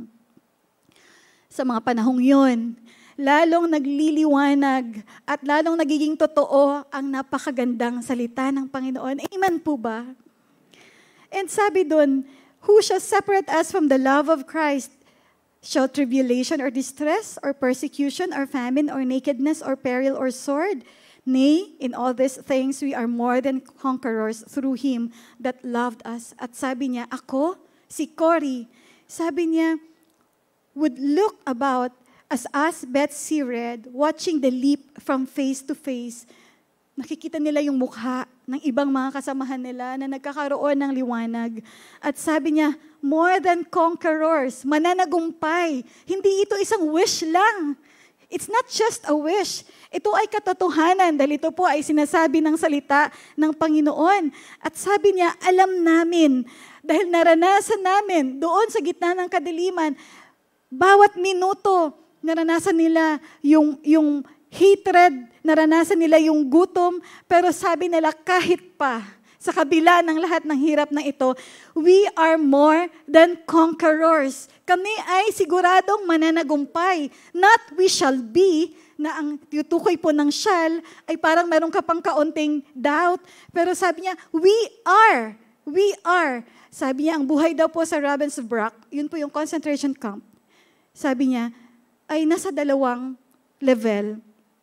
Speaker 4: Sa mga panahong yon, lalong nagliliwanag at lalong nagiging totoo ang napakagandang salita ng Panginoon. Amen po ba? And sabi doon, who shall separate us from the love of Christ? Shall tribulation or distress or persecution or famine or nakedness or peril or sword? Nay, in all these things we are more than conquerors through Him that loved us. At sabi niya, ako, si Corrie, sabi niya, would look about as us Betsy read, watching the leap from face to face, nakikita nila yung mukha ng ibang mga kasamahan nila na nagkakaroon ng liwanag. At sabi niya, more than conquerors, mananagumpay. Hindi ito isang wish lang. It's not just a wish. Ito ay katotohanan dahil ito po ay sinasabi ng salita ng Panginoon. At sabi niya, alam namin, dahil naranasan namin doon sa gitna ng kadiliman, bawat minuto, naranasan nila yung hatred, naranasan nila yung gutom, pero sabi nila kahit pa, sa kabila ng lahat ng hirap na ito, we are more than conquerors. Kami ay siguradong mananagumpay. Not we shall be, na ang tutukoy po ng shall, ay parang meron ka pang kaunting doubt. Pero sabi niya, we are. We are. Sabi niya, ang buhay daw po sa Ravensbrück, yun po yung concentration camp. Sabi niya, ay nasa dalawang level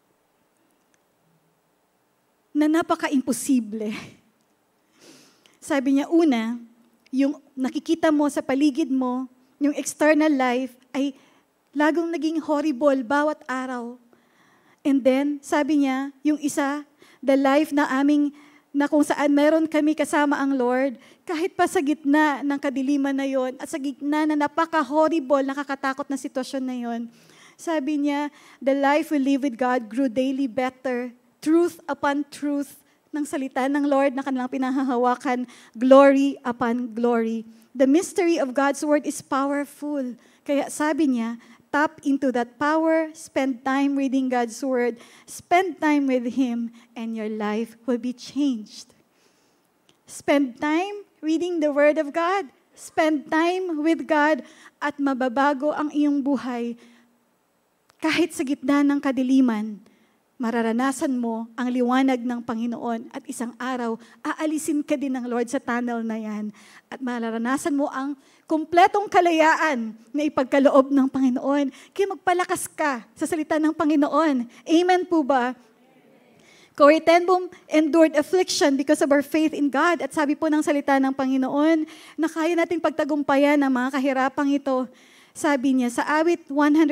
Speaker 4: na napaka-imposible. Sabi niya, una, yung nakikita mo sa paligid mo, yung external life, ay lagong naging horrible bawat araw. And then, sabi niya, yung isa, the life na kung saan meron kami kasama ang Lord, kahit pa sa gitna ng kadiliman na yon, at sa gitna na napaka-horrible, nakakatakot na sitwasyon na yon, sabi niya, the life we live with God grew daily better, truth upon truth, ng salita ng Lord na kanilang pinahahawakan, glory upon glory. The mystery of God's word is powerful. Kaya sabi niya, tap into that power, spend time reading God's word, spend time with Him, and your life will be changed. Spend time reading the word of God, spend time with God, at mababago ang iyong buhay. Kahit sa gitna ng kadiliman, mararanasan mo ang liwanag ng Panginoon at isang araw, aalisin ka din ng Lord sa tunnel na yan at mararanasan mo ang kumpletong kalayaan na ipagkaloob ng Panginoon. Kaya magpalakas ka sa salita ng Panginoon. Amen po ba? Corrie ten Boom endured affliction because of our faith in God. At sabi po ng salita ng Panginoon na kaya nating pagtagumpayan ang mga kahirapang ito. Sabi niya, sa awit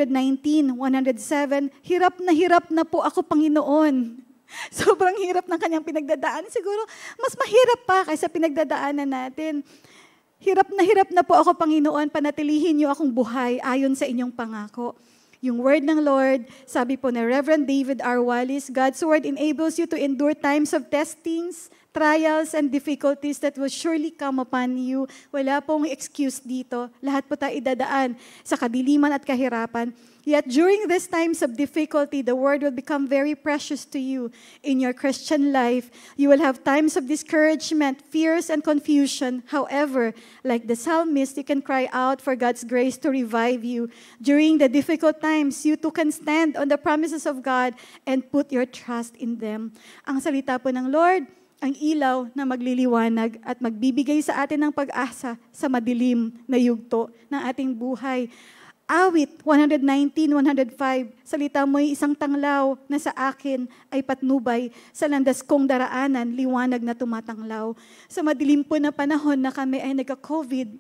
Speaker 4: 119, 107, hirap na po ako, Panginoon. Sobrang hirap ng kanyang pinagdadaanan. Siguro, mas mahirap pa kaysa pinagdadaanan natin. Hirap na po ako, Panginoon, panatilihin niyo akong buhay ayon sa inyong pangako. Yung word ng Lord, sabi po na Reverend David R. Wallace, God's word enables you to endure times of testings, trials and difficulties that will surely come upon you. Wala pong excuse dito. Lahat po tayo idadaan sa kadiliman at kahirapan. Yet during these times of difficulty, the word will become very precious to you in your Christian life. You will have times of discouragement, fears, and confusion. However, like the psalmist, you can cry out for God's grace to revive you. During the difficult times, you too can stand on the promises of God and put your trust in them. Ang salita po ng Lord, ang ilaw na magliliwanag at magbibigay sa atin ng pag-asa sa madilim na yugto ng ating buhay. Awit 119, 105, salita mo'y isang tanglaw na sa akin ay patnubay, sa landas kong daraanan, liwanag na tumatanglaw. Sa madilim po na panahon na kami ay nagka-COVID,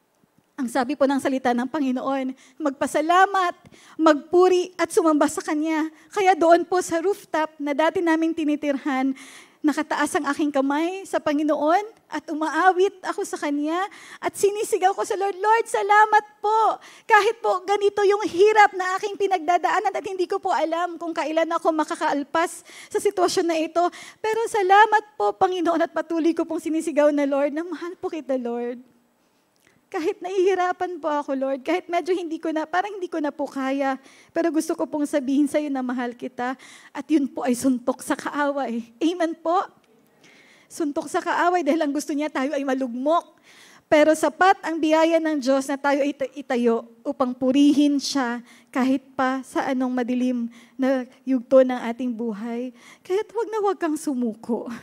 Speaker 4: ang sabi po ng salita ng Panginoon, magpasalamat, magpuri at sumamba sa Kanya. Kaya doon po sa rooftop na dati naming tinitirhan, nakataas ang aking kamay sa Panginoon at umaawit ako sa Kanya at sinisigaw ko sa Lord, Lord, salamat po. Kahit po ganito yung hirap na aking pinagdadaanan at hindi ko po alam kung kailan ako makakaalpas sa sitwasyon na ito. Pero salamat po, Panginoon, at patuloy ko pong sinisigaw na Lord, na mahal po kita, Lord. Kahit nahihirapan po ako, Lord, kahit medyo parang hindi ko na po kaya, pero gusto ko pong sabihin sa iyo na mahal kita, at yun po ay suntok sa kaaway. Amen po? Suntok sa kaaway dahil ang gusto niya tayo ay malugmok. Pero sapat ang biyaya ng Diyos na tayo ay itayo upang purihin siya kahit pa sa anong madilim na yugto ng ating buhay. Kaya't wag kang sumuko.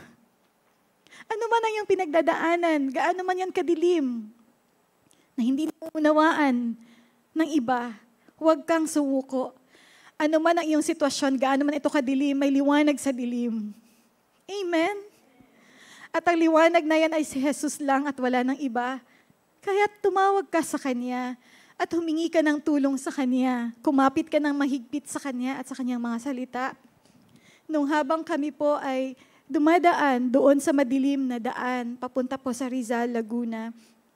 Speaker 4: Ano man ang iyong pinagdadaanan, gaano man yan kadilim, na hindi naunawaan ng iba, huwag kang sumuko. Ano man ang iyong sitwasyon, gaano man ito kadilim, may liwanag sa dilim. Amen? At ang liwanag na yan ay si Jesus lang at wala ng iba. Kaya tumawag ka sa Kanya at humingi ka ng tulong sa Kanya. Kumapit ka ng mahigpit sa Kanya at sa Kanyang mga salita. Nung habang kami po ay dumadaan doon sa madilim na daan, papunta po sa Rizal, Laguna.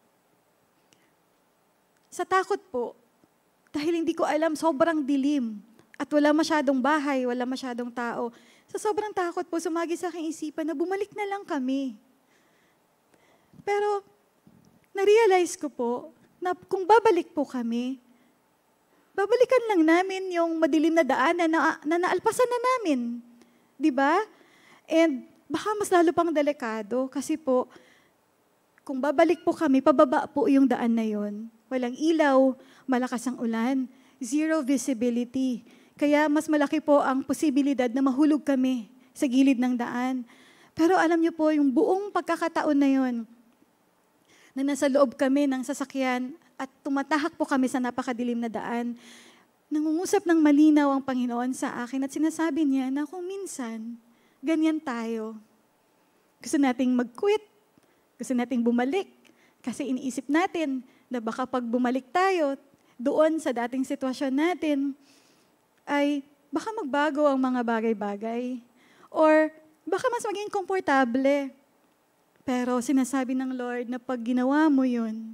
Speaker 4: Sa takot po, dahil hindi ko alam, sobrang dilim. At wala masyadong bahay, wala masyadong tao. Sa sobrang takot po, sumagi sa aking isipan na bumalik na lang kami. Pero, na-realize ko po, na kung babalik po kami, babalikan lang namin yung madilim na daan na naalpasan na namin. Diba? And baka mas lalo pang delikado kasi po, kung babalik po kami, pababa po yung daan na yon. Walang ilaw, malakas ang ulan, zero visibility. Kaya mas malaki po ang posibilidad na mahulog kami sa gilid ng daan. Pero alam niyo po, yung buong pagkakataon na yon, na nasa loob kami ng sasakyan at tumatahak po kami sa napakadilim na daan, nangungusap ng malinaw ang Panginoon sa akin at sinasabi niya na kung minsan, ganyan tayo. Gusto nating mag-quit, gusto nating bumalik, kasi iniisip natin na baka pag bumalik tayo doon sa dating sitwasyon natin, ay baka magbago ang mga bagay-bagay. Or baka mas maging komportable. Pero sinasabi ng Lord na pag ginawa mo yun,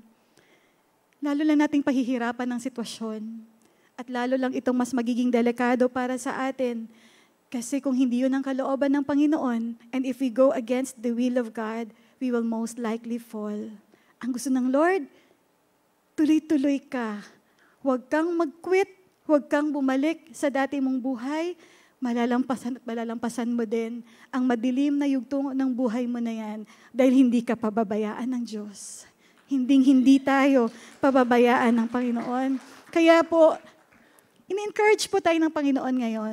Speaker 4: lalo lang nating pahihirapan ng sitwasyon. At lalo lang itong mas magiging delikado para sa atin. Kasi kung hindi yun ang kalooban ng Panginoon, and if we go against the will of God, we will most likely fall. Ang gusto ng Lord, tuloy-tuloy ka. Huwag kang mag-quit, huwag kang bumalik sa dati mong buhay, malalampasan at malalampasan mo din ang madilim na yugto ng buhay mo na yan dahil hindi ka pababayaan ng Diyos. Hindi tayo pababayaan ng Panginoon. Kaya po, in-encourage po tayo ng Panginoon ngayon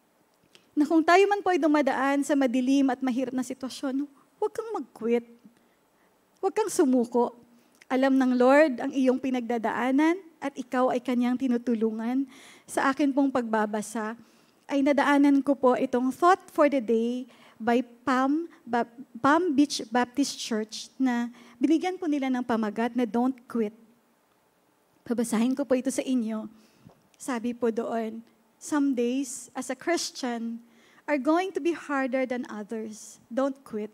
Speaker 4: na kung tayo man po ay dumadaan sa madilim at mahirap na sitwasyon, huwag kang mag-quit. Huwag kang sumuko. Alam ng Lord ang iyong pinagdadaanan at ikaw ay kanyang tinutulungan. Sa akin pong pagbabasa, ay nadaanan ko po itong Thought for the Day by Palm Beach Baptist Church na binigyan po nila ng pamagat na Don't Quit. Babasahin ko po ito sa inyo. Sabi po doon, some days as a Christian are going to be harder than others. Don't quit.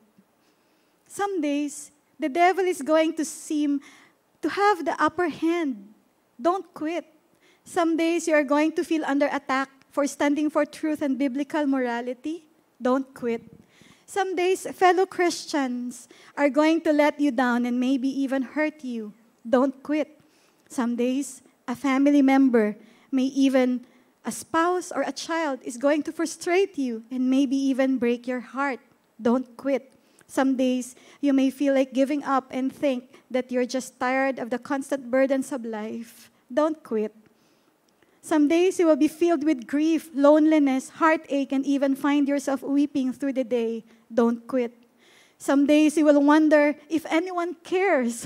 Speaker 4: Some days, the devil is going to seem to have the upper hand. Don't quit. Some days you are going to feel under attack for standing for truth and biblical morality. Don't quit. Some days, fellow Christians are going to let you down and maybe even hurt you. Don't quit. Some days, a family member, may even a spouse or a child is going to frustrate you and maybe even break your heart. Don't quit. Some days, you may feel like giving up and think that you're just tired of the constant burdens of life. Don't quit. Some days, you will be filled with grief, loneliness, heartache, and even find yourself weeping through the day. Don't quit. Some days, you will wonder if anyone cares.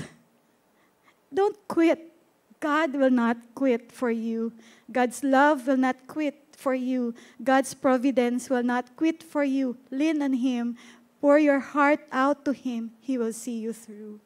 Speaker 4: Don't quit. God will not quit for you. God's love will not quit for you. God's providence will not quit for you. Lean on Him. Pour your heart out to Him. He will see you through.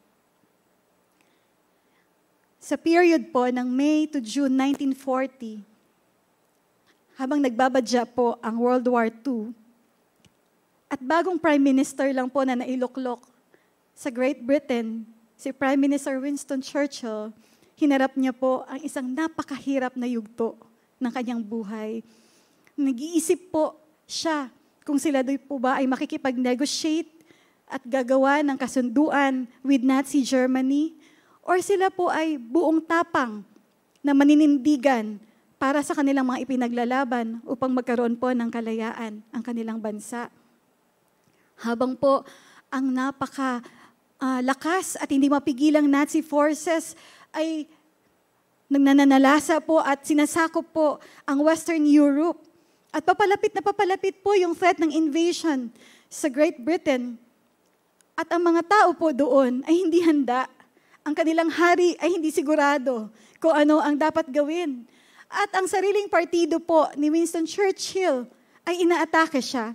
Speaker 4: Sa period po ng May to June 1940, habang nagbabadya po ang World War II, at bagong Prime Minister lang po na nailuklok sa Great Britain, si Prime Minister Winston Churchill, hinarap niya po ang isang napakahirap na yugto ng kanyang buhay. Nag-iisip po siya kung sila doon po ba ay makikipag-negotiate at gagawa ng kasunduan with Nazi Germany, or sila po ay buong tapang na maninindigan para sa kanilang mga ipinaglalaban upang magkaroon po ng kalayaan ang kanilang bansa. Habang po ang lakas at hindi mapigilang Nazi forces ay nagnanalasa po at sinasakop po ang Western Europe. At papalapit po yung threat ng invasion sa Great Britain. At ang mga tao po doon ay hindi handa. Ang kanilang hari ay hindi sigurado kung ano ang dapat gawin. At ang sariling partido po ni Winston Churchill ay inaatake siya.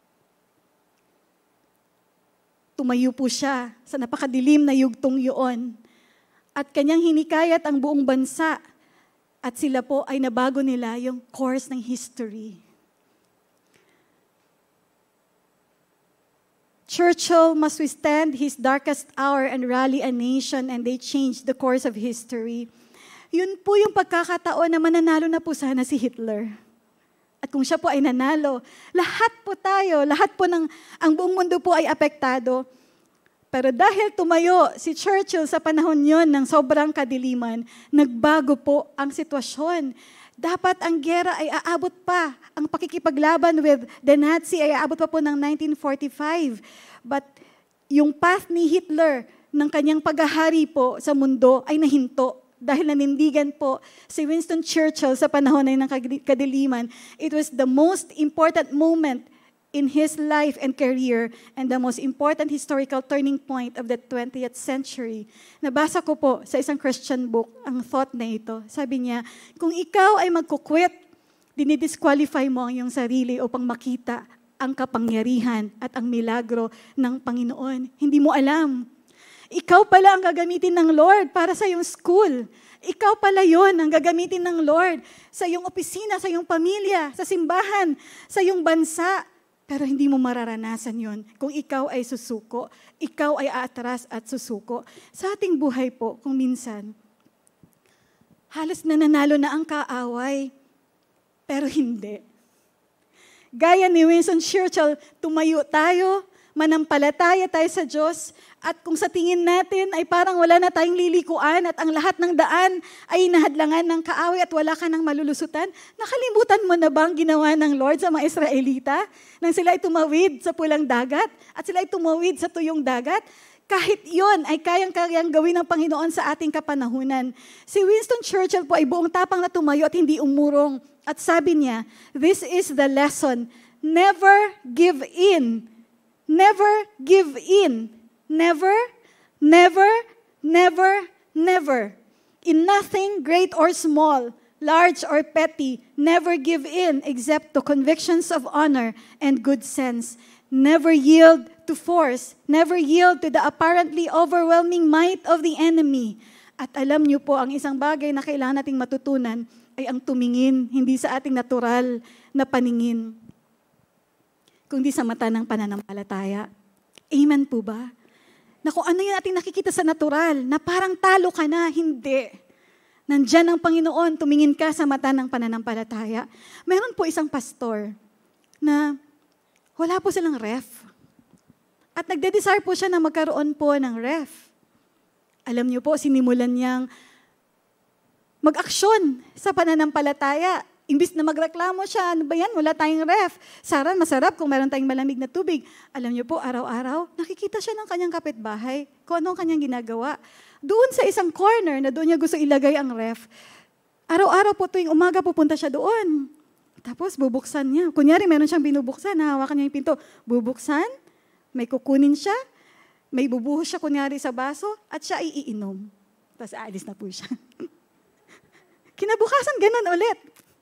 Speaker 4: Tumayo po siya sa napakadilim na yugtong yun. At kanyang hinikayat ang buong bansa. At sila po ay nabago nila yung course ng history. Churchill must withstand his darkest hour and rally a nation, and they changed the course of history. Yun po yung pagkakataon na mananalo na po sana si Hitler. At kung siya po ay nanalo, lahat po tayo, ang buong mundo po ay apektado. Pero dahil tumayo si Churchill sa panahon yon ng sobrang kadiliman, nagbago po ang sitwasyon. Dapat ang gera ay aabot pa, ang pakikipaglaban with the Nazi ay aabot pa po ng 1945. But yung path ni Hitler ng kanyang paghahari po sa mundo ay nahinto. Dahil nanindigan po si Winston Churchill sa panahon ng kadiliman, it was the most important moment in his life and career and the most important historical turning point of the 20th century. Nabasa ko po sa isang Christian book ang thought na ito. Sabi niya, kung ikaw ay magkukwit, dinidisqualify mo ang iyong sarili upang makita ang kapangyarihan at ang milagro ng Panginoon. Hindi mo alam. Ikaw pala ang gagamitin ng Lord para sa iyong school. Ikaw pala yon ang gagamitin ng Lord sa iyong opisina, sa iyong pamilya, sa simbahan, sa iyong bansa. Pero hindi mo mararanasan yon kung ikaw ay susuko. Ikaw ay aatras at susuko. Sa ating buhay po, kung minsan, halos nananalo na ang kaaway, pero hindi. Gaya ni Winston Churchill, tumayo tayo, manampalataya tayo sa Diyos, at kung sa tingin natin ay parang wala na tayong lilikuan at ang lahat ng daan ay nahadlangan ng kaaway at wala ka ng malulusutan, nakalimutan mo na ba ang ginawa ng Lord sa mga Israelita nang sila ay tumawid sa pulang dagat at sila ay tumawid sa tuyong dagat? Kahit yon ay kayang-kayang gawin ng Panginoon sa ating kapanahunan. Si Winston Churchill po ay buong tapang na tumayo at hindi umurong. At sabi niya, this is the lesson, never give in. Never give in. Never, never, never, never. In nothing, great or small, large or petty, never give in except to convictions of honor and good sense. Never yield to force. Never yield to the apparently overwhelming might of the enemy. At alam niyo po, ang isang bagay na kailangan nating matutunan ay ang tumingin, hindi sa ating natural na paningin, kundi sa mata ng pananampalataya. Amen po ba? Na kung ano yung ating nakikita sa natural, na parang talo ka na, hindi. Nandyan ang Panginoon, tumingin ka sa mata ng pananampalataya. Meron po isang pastor na wala po silang ref. At nagde-desire po siya na magkaroon po ng ref. Alam niyo po, sinimulan niyang mag-aksyon sa pananampalataya. Imbis na magreklamo siya, ano ba yan? Wala tayong ref. Sara, masarap kung meron tayong malamig na tubig. Alam niyo po, araw-araw, nakikita siya ng kanyang kapitbahay kung anong kanyang ginagawa. Doon sa isang corner na doon niya gusto ilagay ang ref, araw-araw po tuwing umaga pupunta siya doon. Tapos bubuksan niya. Kunyari, meron siyang binubuksan, hahawakan niya yung pinto. Bubuksan, may kukunin siya, may bubuhos siya kunyari sa baso, at siya ay iinom. Tapos aalis na po siya. Kinabukasan, ganun ulit.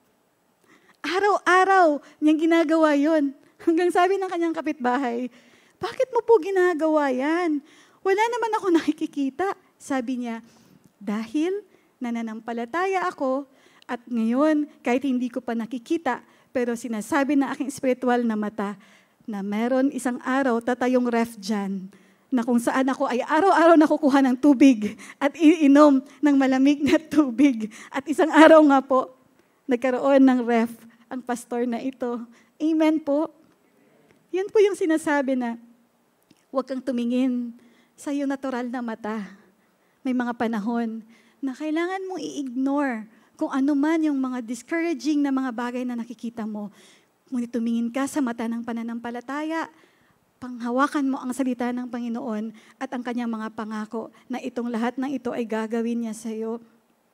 Speaker 4: Araw-araw niyang ginagawa yon. Hanggang sabi ng kanyang kapitbahay, bakit mo po ginagawa yan? Wala naman ako nakikita. Sabi niya, dahil nananampalataya ako at ngayon kahit hindi ko pa nakikita, pero sinasabi na aking spiritual na mata na meron isang araw tatayong ref dyan na kung saan ako ay araw-araw nakukuha ng tubig at iinom ng malamig na tubig. At isang araw nga po, nagkaroon ng ref ang pastor na ito. Amen po. Yan po yung sinasabi na huwag kang tumingin sa iyong natural na mata. May mga panahon na kailangan mong i-ignore kung ano man yung mga discouraging na mga bagay na nakikita mo. Ngunit tumingin ka sa mata ng pananampalataya, panghawakan mo ang salita ng Panginoon at ang kanyang mga pangako na itong lahat ng ito ay gagawin niya sa iyo.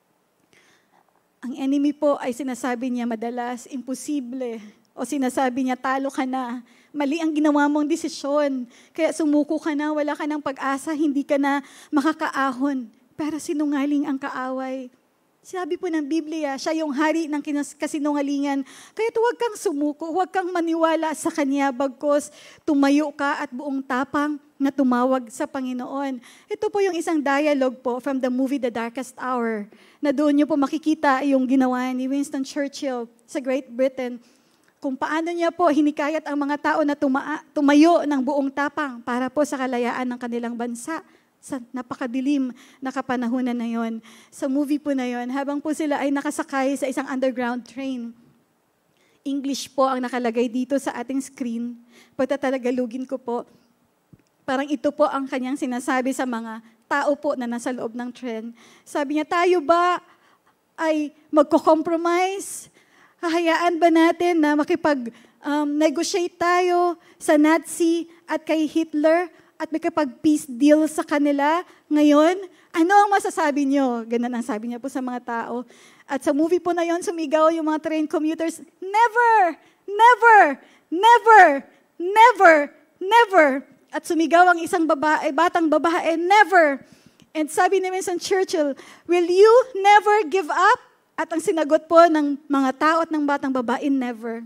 Speaker 4: Ang enemy po ay sinasabi niya madalas, imposible. O sinasabi niya, talo ka na. Mali ang ginawa mong desisyon. Kaya sumuko ka na, wala ka ng pag-asa, hindi ka na makakaahon. Pero sinungaling ang kaaway. Sabi po ng Biblia, siya yung hari ng kasinungalingan. Kaya huwag kang sumuko, huwag kang maniwala sa kanya, bagkos tumayo ka at buong tapang na tumawag sa Panginoon. Ito po yung isang dialogue po from the movie The Darkest Hour, na doon niyo po makikita yung ginawa ni Winston Churchill sa Great Britain. kung paano niya po hinikayat ang mga tao na tumayo ng buong tapang para po sa kalayaan ng kanilang bansa sa napakadilim na kapanahunan na yon. Sa movie po na yon, habang po sila ay nakasakay sa isang underground train, English po ang nakalagay dito sa ating screen. Pagtatagalogin ko po, parang ito po ang kanyang sinasabi sa mga tao po na nasa loob ng train. Sabi niya, tayo ba ay magko-compromise? Hahayaan ba natin na makipag-negotiate tayo sa Nazi at kay Hitler at makipag-peace deal sa kanila ngayon? Ano ang masasabi niyo? Ganun ang sabi niya po sa mga tao. At sa movie po na yon, sumigaw yung mga train commuters, never, never, never, never, never. At sumigaw ang isang batang babae, never. And sabi ni Winston Churchill, will you never give up? At ang sinagot po ng mga tao at ng batang babae, never.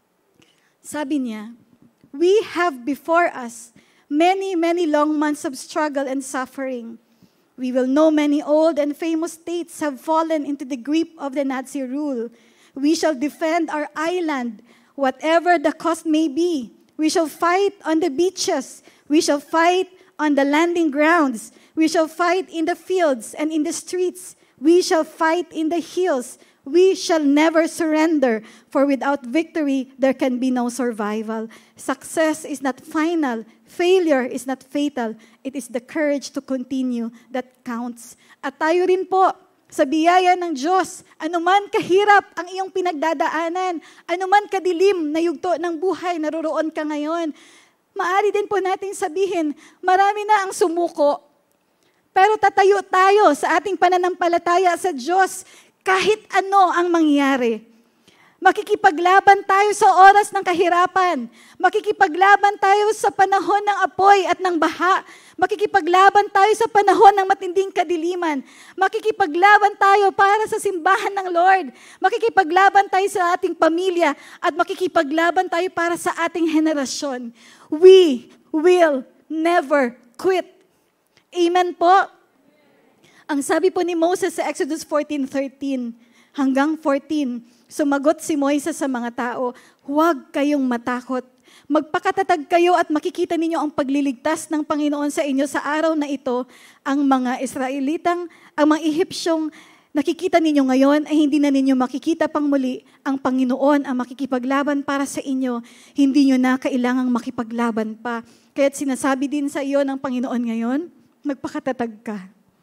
Speaker 4: Sabi niya, we have before us many, many long months of struggle and suffering. We will know many old and famous states have fallen into the grip of the Nazi rule. We shall defend our island, whatever the cost may be. We shall fight on the beaches. We shall fight on the landing grounds. We shall fight in the fields and in the streets. We shall fight in the hills. We shall never surrender, for without victory, there can be no survival. Success is not final. Failure is not fatal. It is the courage to continue that counts. At tayo rin po, sa biyaya ng Diyos, anuman kahirap ang iyong pinagdadaanan, anuman kadilim na yugto ng buhay, naroroon ka ngayon, maaari din po nating sabihin, marami na ang sumuko, pero tatayo tayo sa ating pananampalataya sa Diyos kahit ano ang mangyari. Makikipaglaban tayo sa oras ng kahirapan. Makikipaglaban tayo sa panahon ng apoy at ng baha. Makikipaglaban tayo sa panahon ng matinding kadiliman. Makikipaglaban tayo para sa simbahan ng Lord. Makikipaglaban tayo sa ating pamilya at makikipaglaban tayo para sa ating henerasyon. We will never quit. Amen po. Ang sabi po ni Moses sa Exodus 14:13 hanggang 14, sumagot si Moises sa mga tao, huwag kayong matakot. Magpakatatag kayo at makikita ninyo ang pagliligtas ng Panginoon sa inyo sa araw na ito. Ang mga ang mga Ehipsyong nakikita ninyo ngayon ay hindi na ninyo makikita pang muli. Ang Panginoon ang makikipaglaban para sa inyo. Hindi nyo na kailangang makipaglaban pa. Kaya't sinasabi din sa iyo ng Panginoon ngayon, magpakatatag ka.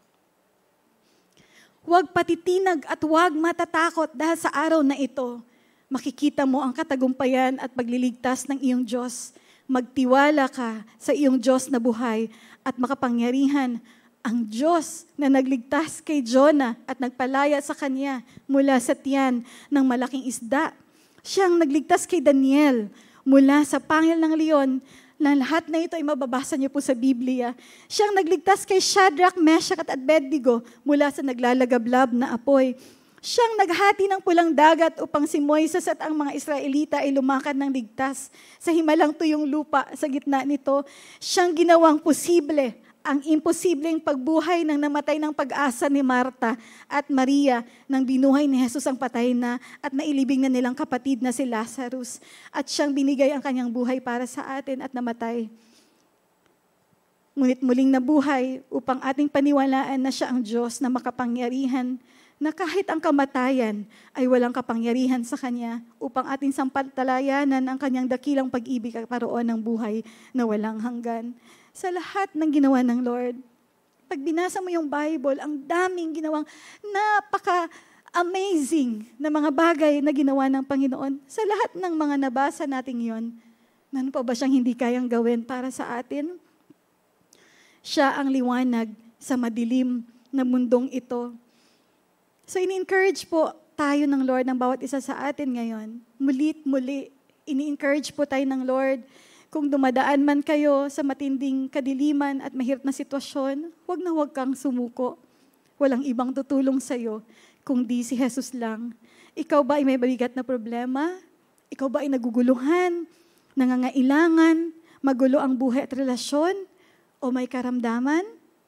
Speaker 4: Huwag patitinag at huwag matatakot dahil sa araw na ito, makikita mo ang katagumpayan at pagliligtas ng iyong Diyos. Magtiwala ka sa iyong Diyos na buhay at makapangyarihan. Ang Diyos na nagligtas kay Jonah at nagpalaya sa kanya mula sa tiyan ng malaking isda. Siyang nagligtas kay Daniel mula sa pangil ng leon. Na lahat na ito ay mababasa niyo po sa Biblia. Siyang nagligtas kay Shadrach, Meshach at Abednego mula sa naglalagablab na apoy. Siyang naghati ng pulang dagat upang si Moises at ang mga Israelita ay lumakad ng ligtas sa himalang tuyong lupa sa gitna nito. Siyang ginawang posible ang imposibleng pagbuhay ng namatay ng pag-asa ni Marta at Maria nang binuhay ni Jesus ang patay na at nailibing na nilang kapatid na si Lazarus. At siyang binigay ang kanyang buhay para sa atin at namatay. Ngunit muling nabuhay upang ating paniwalaan na siya ang Diyos na makapangyarihan, na kahit ang kamatayan ay walang kapangyarihan sa Kanya upang ating sampantalayanan ang Kanyang dakilang pag-ibig at paroon ng buhay na walang hanggan. Sa lahat ng ginawa ng Lord, pag binasa mo yung Bible, ang daming ginawang napaka-amazing na mga bagay na ginawa ng Panginoon. Sa lahat ng mga nabasa natin yon, ano pa ba siyang hindi kayang gawin para sa atin? Siya ang liwanag sa madilim na mundong ito. So, ini-encourage po tayo ng Lord ng bawat isa sa atin ngayon. Muli, ini-encourage po tayo ng Lord. Kung dumadaan man kayo sa matinding kadiliman at mahirap na sitwasyon, huwag kang sumuko. Walang ibang tutulong sa'yo, kundi si Jesus lang. Ikaw ba ay may mabigat na problema? Ikaw ba ay naguguluhan, nangangailangan, magulo ang buhay at relasyon? O may karamdaman?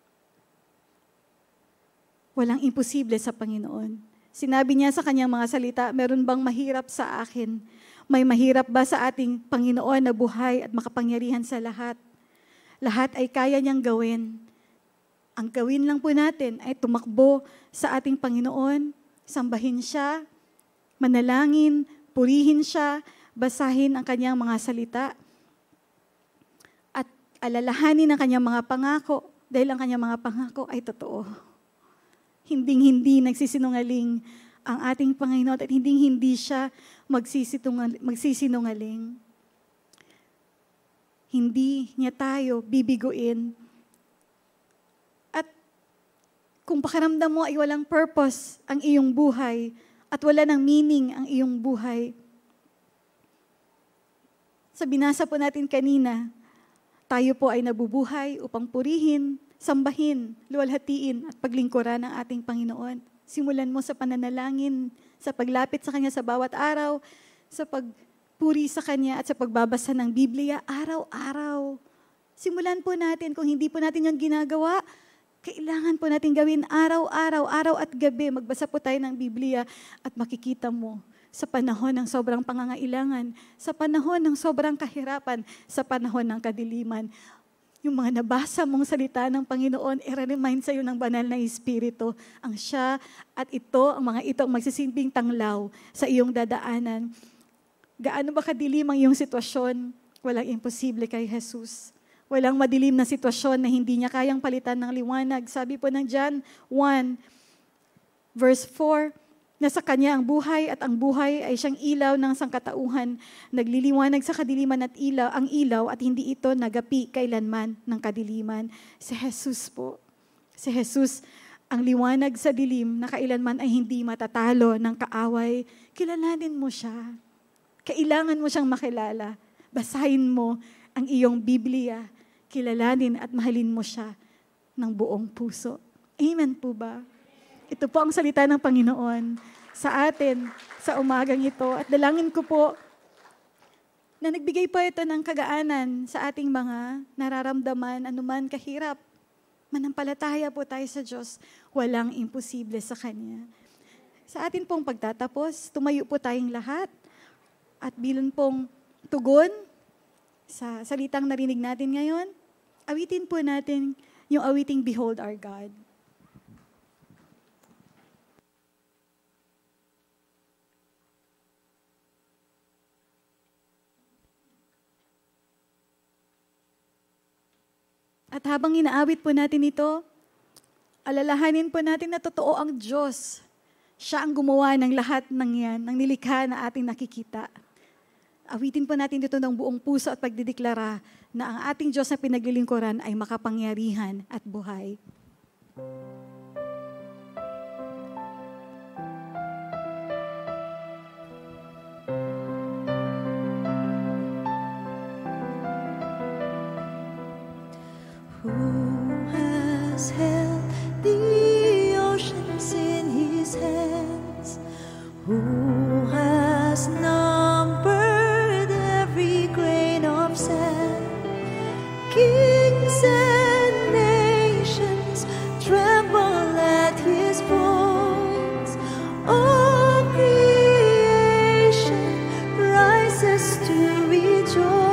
Speaker 4: Walang imposible sa Panginoon. Sinabi niya sa kanyang mga salita, meron bang mahirap sa akin? May mahirap ba sa ating Panginoon na buhay at makapangyarihan sa lahat? Lahat ay kaya niyang gawin. Ang gawin lang po natin ay tumakbo sa ating Panginoon, sambahin siya, manalangin, purihin siya, basahin ang kanyang mga salita, at alalahanin ang kanyang mga pangako, dahil ang kanyang mga pangako ay totoo. Hinding-hindi nagsisinungaling ang ating Panginoon at hinding-hindi siya magsisinungaling. Hindi niya tayo bibiguin. At kung pakiramdam mo ay walang purpose ang iyong buhay at wala ng meaning ang iyong buhay, sa binasa po natin kanina, tayo po ay nabubuhay upang purihin, sambahin, luwalhatiin at paglingkuran ng ating Panginoon. Simulan mo sa pananalangin, sa paglapit sa Kanya sa bawat araw, sa pagpuri sa Kanya at sa pagbabasa ng Biblia araw-araw. Simulan po natin, kung hindi po natin yung ginagawa, kailangan po natin gawin araw-araw, araw at gabi. Magbasa po tayo ng Biblia at makikita mo sa panahon ng sobrang pangangailangan, sa panahon ng sobrang kahirapan, sa panahon ng kadiliman, yung mga nabasa mong salita ng Panginoon, i-remind sa'yo ng banal na Espiritu. Ang siya at ito, ang mga ito, ang magsisilbing tanglaw sa iyong dadaanan. Gaano ba kadilim ang iyong sitwasyon? Walang imposible kay Jesus. Walang madilim na sitwasyon na hindi niya kayang palitan ng liwanag. Sabi po ng John 1, verse 4, na sa Kanya ang buhay at ang buhay ay siyang ilaw ng sangkatauhan. Nagliliwanag sa kadiliman at ang ilaw at hindi ito nagapi kailanman ng kadiliman. Si Jesus po. Si Jesus ang liwanag sa dilim na kailanman ay hindi matatalo ng kaaway. Kilalanin mo siya. Kailangan mo siyang makilala. Basahin mo ang iyong Biblia. Kilalanin at mahalin mo siya ng buong puso. Amen po ba? Ito po ang salita ng Panginoon sa atin sa umagang ito. At dalangin ko po na nagbigay po ito ng kagaanan sa ating mga nararamdaman, anuman kahirap. Manampalataya po tayo sa Diyos. Walang imposible sa Kanya. Sa atin pong pagtatapos, tumayo po tayong lahat. At bilang pong tugon sa salitang narinig natin ngayon, awitin po natin yung awiting Behold Our God. At habang inaawit po natin ito, alalahanin po natin na totoo ang Diyos. Siya ang gumawa ng lahat ng yan, ng nilikha na ating nakikita. Awitin po natin dito ng buong puso at pagdideklara na ang ating Diyos na pinaglilingkuran ay makapangyarihan at buhay.
Speaker 2: Who has held the oceans in His hands? Who has numbered every grain of sand? Kings and nations tremble at His voice. All creation rises to rejoice.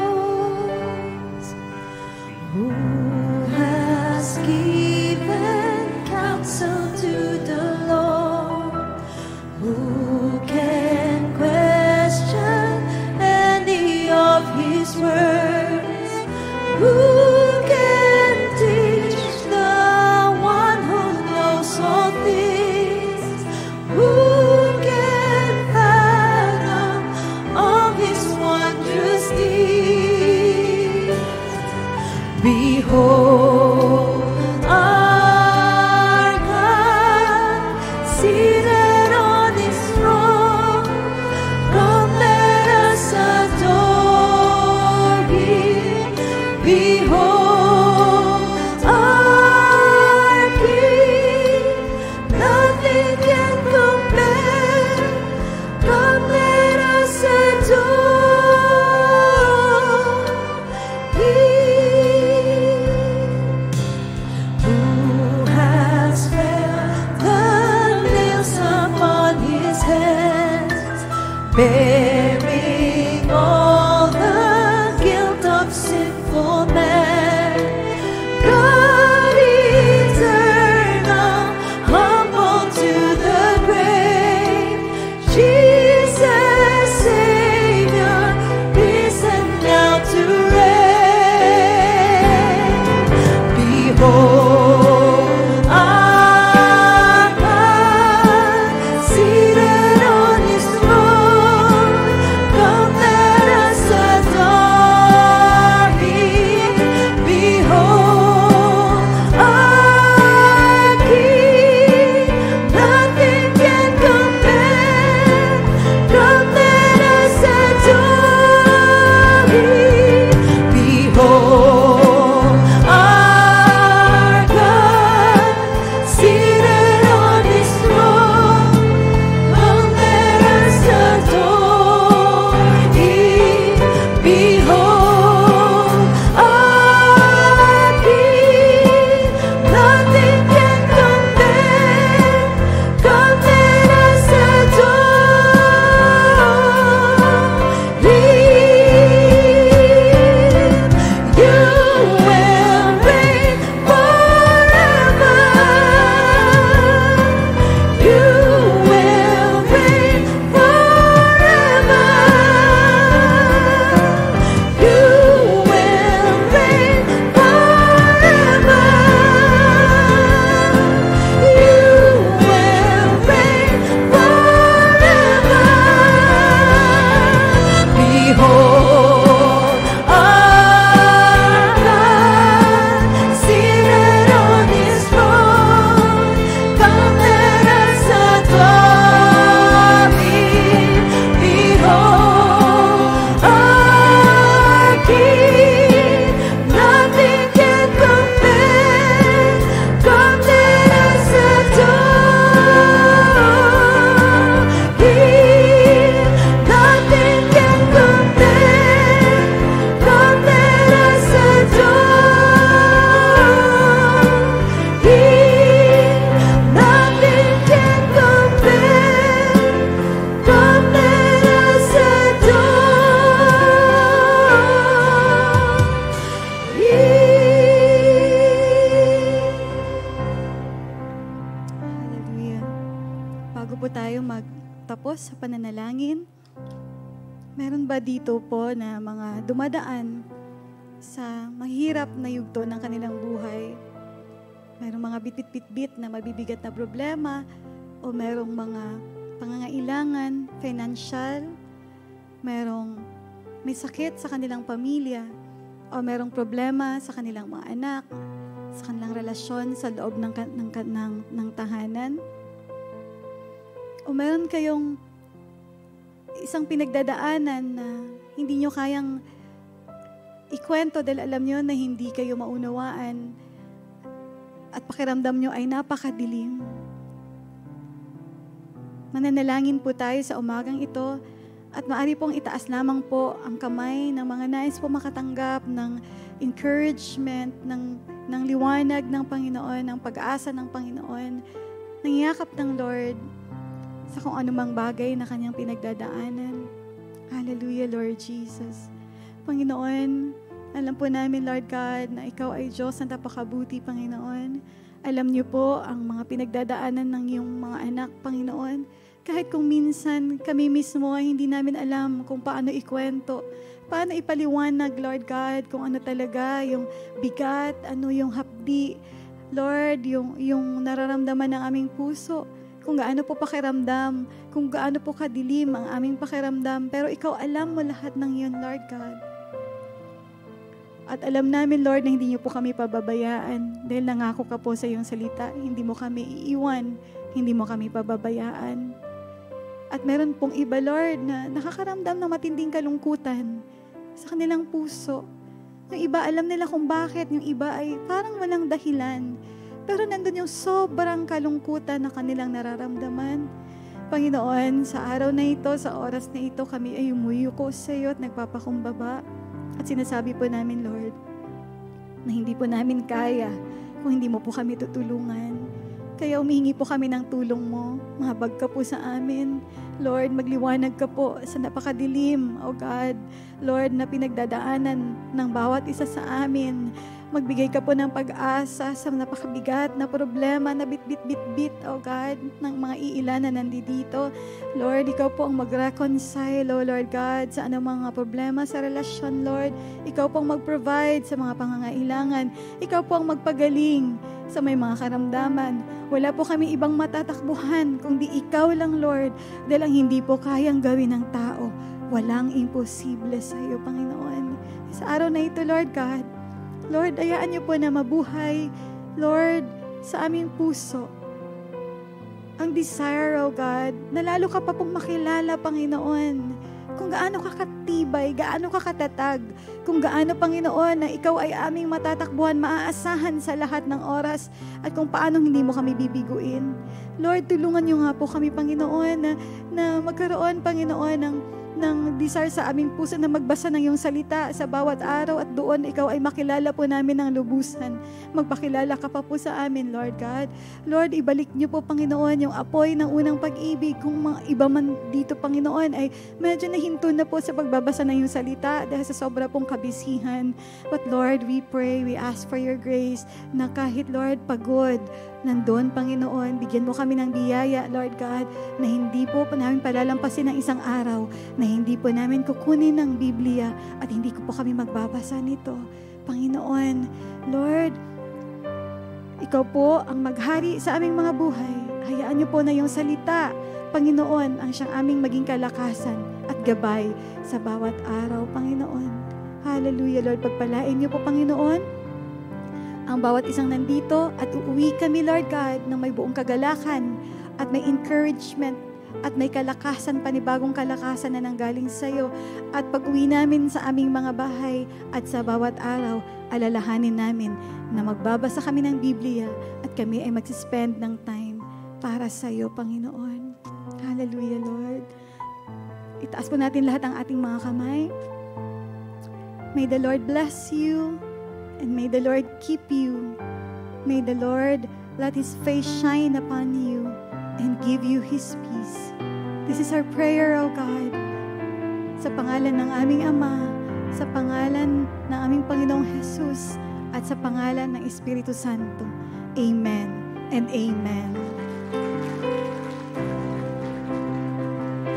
Speaker 2: Who has given counsel to the Lord? Who can question any of His words? Who can teach the one who knows all things? Who can fathom all His wondrous deeds? Behold, our God, seated on His throne. Come, let us adore Him. Behold, our King, nothing can compare. Come, let us adore Him. Who has felt the nails upon His hands, bearing
Speaker 4: po sa pananalangin. Meron ba dito po na mga dumadaan sa mahirap na yugto ng kanilang buhay? Merong mga bit-bit-bit na mabibigat na problema o merong mga pangangailangan, financial, may sakit sa kanilang pamilya o merong problema sa kanilang mga anak, sa kanilang relasyon sa loob ng tahanan. O meron kayong isang pinagdadaanan na hindi nyo kayang ikwento dahil alam nyo na hindi kayo maunawaan at pakiramdam nyo ay napakadilim. Mananalangin po tayo sa umagang ito at maaari pong itaas lamang po ang kamay ng mga nais po makatanggap ng encouragement, ng liwanag ng Panginoon, ng pag-asa ng Panginoon, ng yakap ng Lord sa kung anumang bagay na kanyang pinagdadaanan. Hallelujah, Lord Jesus. Panginoon, alam po namin, Lord God, na Ikaw ay Diyos na napakabuti, Panginoon. Alam niyo po ang mga pinagdadaanan ng iyong mga anak, Panginoon. Kahit kung minsan kami mismo ay hindi namin alam kung paano ikwento, paano ipaliwanag, Lord God, kung ano talaga yung bigat, ano yung hapdi, Lord, yung nararamdaman ng aming puso, kung gaano po pakiramdam, kung gaano po kadilim ang aming pakiramdam. Pero Ikaw alam mo lahat ng yun, Lord God. At alam namin, Lord, na hindi niyo po kami pababayaan dahil nangako ka po sa iyong salita. Hindi mo kami iiwan, hindi mo kami pababayaan. At meron pong iba, Lord, na nakakaramdam ng matinding kalungkutan sa kanilang puso. Yung iba, alam nila kung bakit. Yung iba ay parang walang dahilan. Pero nandun yung sobrang kalungkutan na kanilang nararamdaman. Panginoon, sa araw na ito, sa oras na ito, kami ay umuyuko sa iyo at nagpapakumbaba. At sinasabi po namin, Lord, na hindi po namin kaya kung hindi mo po kami tutulungan. Kaya umihingi po kami ng tulong mo. Mahabag ka po sa amin. Lord, magliwanag ka po sa napakadilim, O God. Lord, na pinagdadaanan ng bawat isa sa amin. Magbigay ka po ng pag-asa sa napakabigat na problema na bit-bit-bit-bit, O God, ng mga iilan na nandito. Lord, Ikaw po ang mag-reconcile, O Lord God, sa anong mga problema sa relasyon, Lord. Ikaw po ang mag-provide sa mga pangangailangan. Ikaw po ang magpagaling sa may mga karamdaman. Wala po kami ibang matatakbuhan, kundi Ikaw lang, Lord, dahil ang hindi po kayang gawin ng tao, walang imposible sa iyo, Panginoon. Sa araw na ito, Lord God, Lord, ayaan niyo po na mabuhay, Lord, sa aming puso. Ang desire, O God, na lalo ka pa pong makilala, Panginoon. Kung gaano ka katibay, gaano ka katatag, kung gaano, Panginoon, na Ikaw ay aming matatakbuhan, maaasahan sa lahat ng oras, at kung paano hindi mo kami bibiguin. Lord, tulungan niyo nga po kami, Panginoon, na magkaroon, Panginoon, ng desire sa aming puso na magbasa ng iyong salita sa bawat araw at doon ikaw ay makilala po namin ng lubusan. Magpakilala ka pa po sa amin, Lord God. Lord, ibalik niyo po, Panginoon, yung apoy ng unang pag-ibig. Kung mga iba man dito, Panginoon, ay medyo nahinto na po sa pagbabasa ng iyong salita dahil sa sobra pong kabisihan. But Lord, we pray, we ask for your grace na kahit, Lord, pagod, nandun, Panginoon, bigyan mo kami ng biyaya, Lord God, na hindi po namin palalampasin ng isang araw, na hindi po namin kukunin ng Biblia at hindi ko po kami magbabasa nito. Panginoon, Lord, Ikaw po ang maghari sa aming mga buhay. Hayaan niyo po na yung salita, Panginoon, ang siyang aming maging kalakasan at gabay sa bawat araw, Panginoon. Hallelujah, Lord. Pagpalain niyo po, Panginoon, ang bawat isang nandito at uuwi kami, Lord God, na may buong kagalakan at may encouragement at may kalakasan, panibagong kalakasan na nanggaling sa iyo. At pag-uwi namin sa aming mga bahay at sa bawat araw, alalahanin namin na magbabasa kami ng Biblia at kami ay magsispend ng time para sa iyo, Panginoon. Hallelujah, Lord. Itaas po natin lahat ang ating mga kamay. May the Lord bless you. And may the Lord keep you. May the Lord let His face shine upon you and give you His peace. This is our prayer, O God. Sa pangalan ng aming Ama, sa pangalan ng aming Panginoong Jesus, at sa pangalan ng Espiritu Santo. Amen and Amen.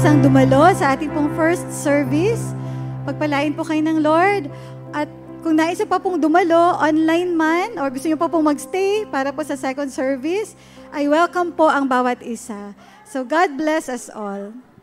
Speaker 4: nag-aasang dumalo sa ating pong first service. Pagpalain po kayo ng Lord. At kung naisa pa pong dumalo, online man, or gusto nyo pa pong magstay para po sa second service, I welcome po ang bawat isa. So God bless us all.